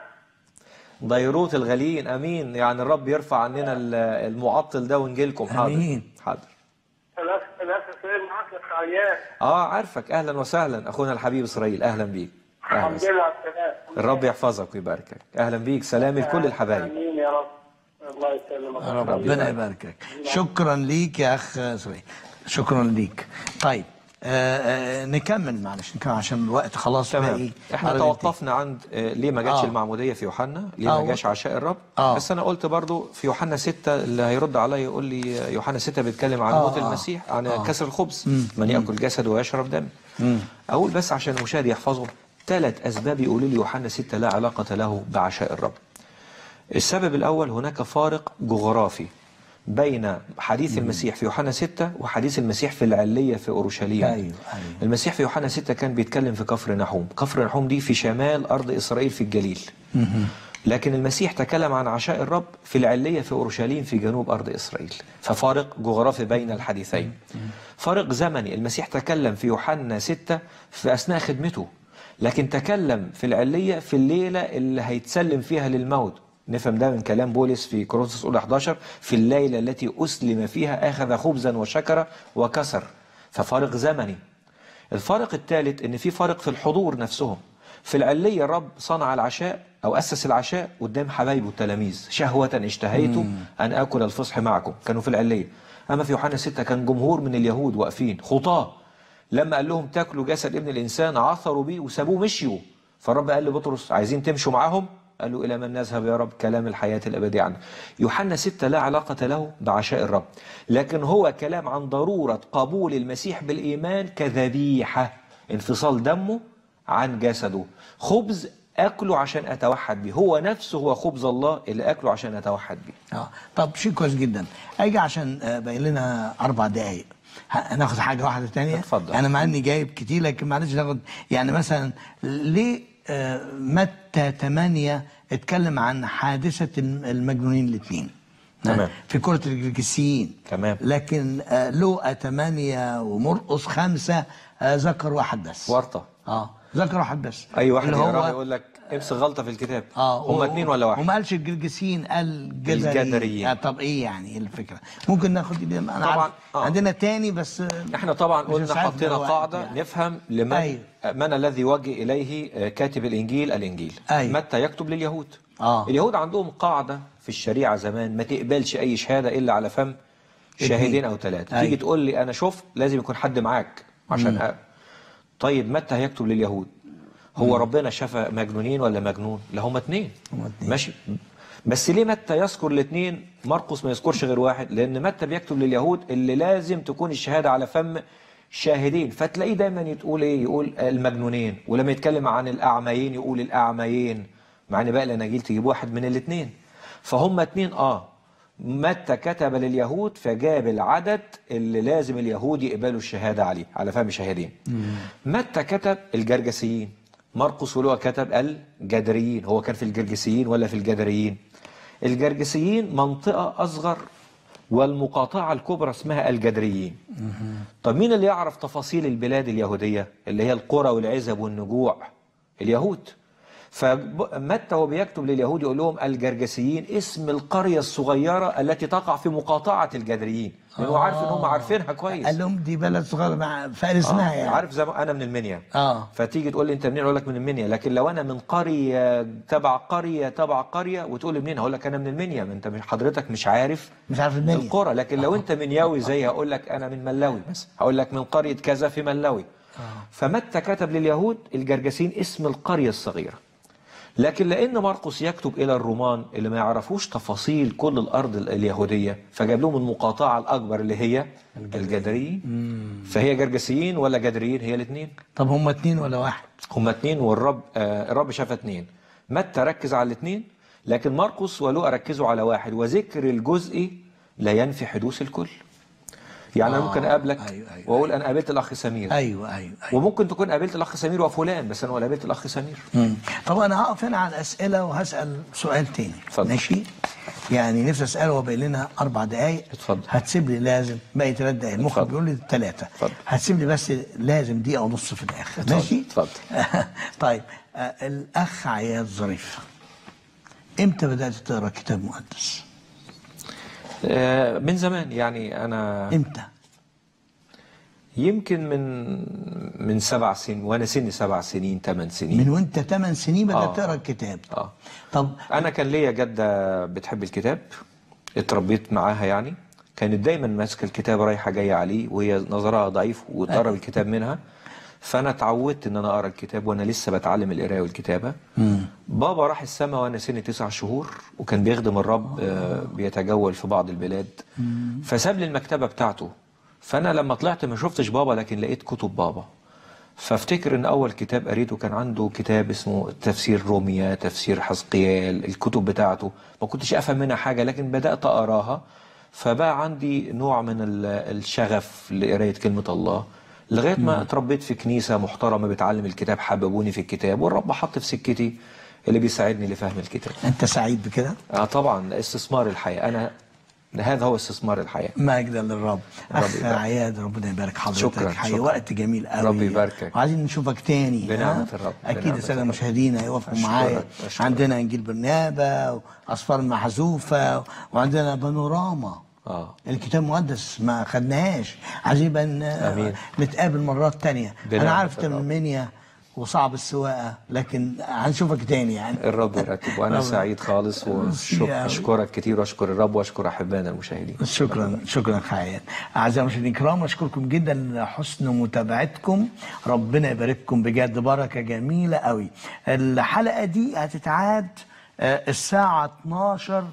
ضيروت الغاليين. امين. يعني الرب يرفع عننا ال- المعطل ده ونجي لكم. حاضر. آمين. حاضر. الاخ الاخ سعيد معاك يا اخ عياد. اه عارفك. اهلا وسهلا اخونا الحبيب اسرائيل. اهلا بيك. اهلا الحمد وسهلا. لله على السلامه. الرب يحفظك ويباركك. اهلا بيك. سلام لكل الحبايب. امين يا رب. الله يسلمك. ربنا يباركك. شكرا ليك يا اخ سعيد، شكرا ليك. طيب آه آه نكمل معلش نكمل عشان الوقت خلاص تمام. باقي. احنا على توقفنا عند آه، ليه ما جاتش آه. المعموديه في يوحنا، ليه آه. ما جاش عشاء الرب. آه. بس انا قلت برضو في يوحنا ستة اللي هيرد عليا يقول لي يوحنا ستة بيتكلم عن آه. موت آه. المسيح، عن آه. كسر الخبز. مم. من ياكل جسده ويشرب دمه. مم. اقول بس عشان المشاهد يحفظه ثلاث اسباب يقولوا لي يوحنا ستة لا علاقه له بعشاء الرب. السبب الاول هناك فارق جغرافي بين حديث المسيح في يوحنا ستة وحديث المسيح في العلية في أورشليم. أيوه أيوه. المسيح في يوحنا ستة كان بيتكلم في كفر نحوم. كفر نحوم دي في شمال أرض إسرائيل في الجليل. لكن المسيح تكلم عن عشاء الرب في العلية في أورشليم في جنوب أرض إسرائيل. ففارق جغرافي بين الحديثين. فارق زمني، المسيح تكلم في يوحنا ستة في أثناء خدمته، لكن تكلم في العلية في الليلة اللي هيتسلم فيها للموت. نفهم ده من كلام بولس في كورنثوس الاولى احد عشر، في الليلة التي أسلم فيها أخذ خبزا وشكر وكسر. ففارق زمني. الفارق الثالث ان في فارق في الحضور نفسهم. في العلية الرب صنع العشاء او اسس العشاء قدام حبايبه التلاميذ، شهوة اشتهيت ان اكل الفصح معكم، كانوا في العلية. اما في يوحنا ستة كان جمهور من اليهود واقفين خطاه، لما قال لهم تاكلوا جسد ابن الانسان عثروا بيه وسابوه مشيوا. فالرب قال لبطرس عايزين تمشوا معاهم؟ قال له إلى من نذهب يا رب؟ كلام الحياة الأبدية عنه. يوحنا ستة لا علاقة له بعشاء الرب، لكن هو كلام عن ضرورة قبول المسيح بالإيمان كذبيحة، انفصال دمه عن جسده. خبز أكله عشان أتوحد به، هو نفسه هو خبز الله اللي أكله عشان أتوحد به. اه طب شيء كويس جدا. أجي عشان آه، باقي لنا أربع دقايق، هناخد حاجة واحدة تانية. اتفضل. أنا مع إني جايب كتير لكن معلش ناخد يعني مثلا ليه آه، متى ثمانية اتكلم عن حادثة المجنونين الاثنين. تمام. في كرة الجرجسيين. تمام. لكن آه لوقا ثمانية ومرقس خمسة آه ذكر واحد بس. ورطة. اه ذكر واحد بس. اي واحد اللي يقراه هو يقول لك امسك غلطه في الكتاب. اه هم اثنين ولا واحد؟ وما قالش الجرجسيين، قال جزريين. الجدريين. آه طب ايه يعني الفكره؟ ممكن ناخد دي انا طبعا عارف. آه. عندنا تاني بس احنا طبعا مش قلنا هساعدنا حطينا وقت قاعده يعني. نفهم لمن أيوه. من الذي يوجه اليه كاتب الانجيل الانجيل. أيوه. متى يكتب لليهود. آه. اليهود عندهم قاعده في الشريعه زمان ما تقبلش اي شهاده الا على فم شاهدين او ثلاثه. أيوه. تيجي تقول لي انا شفت، لازم يكون حد معاك عشان أ... طيب متى هيكتب لليهود؟ هو مم. ربنا شفى مجنونين ولا مجنون؟ لا هم اثنين. ماشي. بس ليه متى يذكر الاثنين مرقس ما يذكرش غير واحد؟ لان متى بيكتب لليهود اللي لازم تكون الشهاده على فم شاهدين، فتلاقيه دايما يقول ايه؟ يقول المجنونين، ولما يتكلم عن الاعميين يقول الاعميين، مع ان بقى الاناجيل تجيب واحد من الاثنين. فهم اثنين. اه متى كتب لليهود فجاب العدد اللي لازم اليهود يقبلوا الشهاده عليه على فم شاهدين. متى كتب الجرجسيين، مرقس ولوقا كتب الجدريين. هو كان في الجرجسيين ولا في الجدريين؟ الجرجسيين منطقة أصغر والمقاطعة الكبرى اسمها الجدريين. طب مين اللي يعرف تفاصيل البلاد اليهودية اللي هي القرى والعزب والنجوع؟ اليهود. فمتى هو بيكتب لليهود يقول لهم الجرجسيين اسم القرية الصغيرة التي تقع في مقاطعة الجدريين، لأنه عارف إن هم عارفينها كويس. قال لهم دي بلد صغيرة مع فرق اسمها آه. يعني. عارف زي ما أنا من المنيا. اه فتيجي تقول لي أنت منين؟ أقول لك من المنيا. لكن لو أنا من قرية تبع قرية تبع قرية وتقول لي منين؟ هقول لك أنا من المنيا. ما أنت حضرتك مش عارف مش عارف المنيا القرى. لكن لو أنت منياوي زي هقول لك أنا من ملاوي بس، هقول لك من قرية كذا في ملاوي. آه. فمتى كتب لليهود الجرجسين اسم القرية الصغيرة. لكن لأن مرقس يكتب إلى الرومان اللي ما يعرفوش تفاصيل كل الأرض اليهودية، فجاب لهم المقاطعة الأكبر اللي هي الجدريين. فهي جرجسيين ولا جدريين؟ هي الاثنين. طب هم اثنين ولا واحد؟ هم اثنين، والرب آه الرب شاف اثنين. متى ركز على الاثنين، لكن مرقس ولوقا ركزوا على واحد، وذكر الجزء لا ينفي حدوث الكل. يعني آه انا ممكن اقابلك أيوة أيوة واقول انا قابلت الاخ سمير. ايوه ايوه, أيوة. وممكن تكون قابلت الاخ سمير وفلان، بس انا قابلت الاخ سمير. امم طب انا هقف هنا على الاسئله وهسال سؤال تاني. اتفضل. ماشي. يعني نفسي اساله وباقي لنا اربع دقائق. اتفضل. هتسيب لي لازم باقي ثلاث دقائق، المخرج بيقول لي ثلاثه. هتسيب لي بس لازم دقيقه ونص في الاخر. اتفضل. ماشي. اتفضل. طيب آه الاخ عياد ظريف، امتى بدات تقرا كتاب مقدس؟ آه من زمان يعني. انا امتى؟ يمكن من من سبع سنين، وانا سني سبع سنين ثمان سنين. من وانت ثمان سنين بدات آه. تقرا الكتاب؟ اه طب انا كان ليا جده بتحب الكتاب، اتربيت معاها يعني. كانت دايما ماسكه الكتاب رايحه جايه عليه، وهي نظرها ضعيف وتقرا الكتاب منها. فانا اتعودت ان انا اقرا الكتاب وانا لسه بتعلم القرايه والكتابه. مم. بابا راح السما وانا سني تسع شهور، وكان بيخدم الرب. آه بيتجول في بعض البلاد. مم. فساب لي المكتبه بتاعته. فانا لما طلعت ما شفتش بابا، لكن لقيت كتب بابا. فافتكر ان اول كتاب قريته كان عنده كتاب اسمه تفسير روميا، تفسير حزقيال. الكتب بتاعته ما كنتش افهم منها حاجه، لكن بدات اقراها. فبقى عندي نوع من الشغف لقرايه كلمه الله، لغايه ما اتربيت في كنيسه محترمه بتعلم الكتاب، حببوني في الكتاب، والرب حط في سكتي اللي بيساعدني لفهم الكتاب. انت سعيد بكده؟ اه طبعا، استثمار الحياه. انا هذا هو استثمار الحياه. مجدا للرب. اخ عياد ربنا يبارك حضرتك. شكرا. حقيقي وقت جميل قوي. ربي يباركك. وعايزين نشوفك تاني بنعمه الرب. اكيد الساده المشاهدين هيوافقوا معايا. عندنا انجيل برنابا واسفار محذوفه، وعندنا بانوراما. اه الكتاب المقدس ما خدناهاش. عايزين بقى نتقابل مرات تانية. انا عارف تمنية وصعب السواقه، لكن هنشوفك تاني يعني. الرب يرتب. وانا سعيد خالص، واشكرك كتير، واشكر الرب، واشكر احبائنا المشاهدين. شكرا شكرا خيال. اعزائي المشاهدين الكرام، اشكركم جدا لحسن متابعتكم. ربنا يبارككم بجد، بركه جميله قوي. الحلقه دي هتتعاد الساعه اتناشر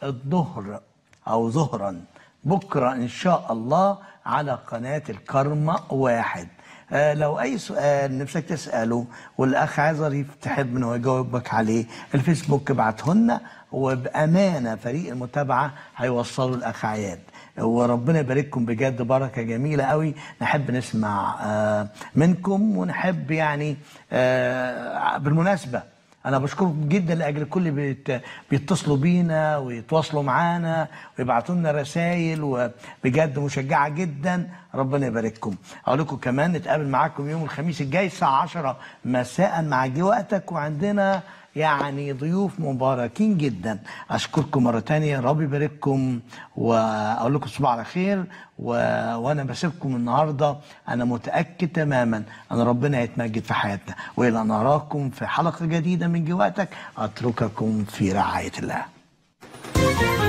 الظهر او ظهرا بكره ان شاء الله على قناه الكرمة واحد. آه لو اي سؤال نفسك تساله والاخ عايز ظريف تحب انه يجاوبك عليه، الفيسبوك ابعته لنا، وبامانه فريق المتابعه هيوصلوا الاخ عياد. وربنا يبارككم بجد، بركه جميله قوي. نحب نسمع آه منكم، ونحب يعني آه بالمناسبه انا بشكركم جدا لاجل كل بيت بيتصلوا بينا ويتواصلوا معانا ويبعتوا لنا رسائل، وبجد مشجعه جدا. ربنا يبارككم. اقول لكم كمان نتقابل معاكم يوم الخميس الجاي الساعه عشرة مساء مع جه وقتك، وعندنا يعني ضيوف مباركين جدا. اشكركم مره ثانيه، ربي يبارككم، واقول لكم صباح على خير. و... وانا بسيبكم النهارده انا متاكد تماما ان ربنا يتمجد في حياتنا، والى ان اراكم في حلقه جديده من جه وقتك اترككم في رعايه الله.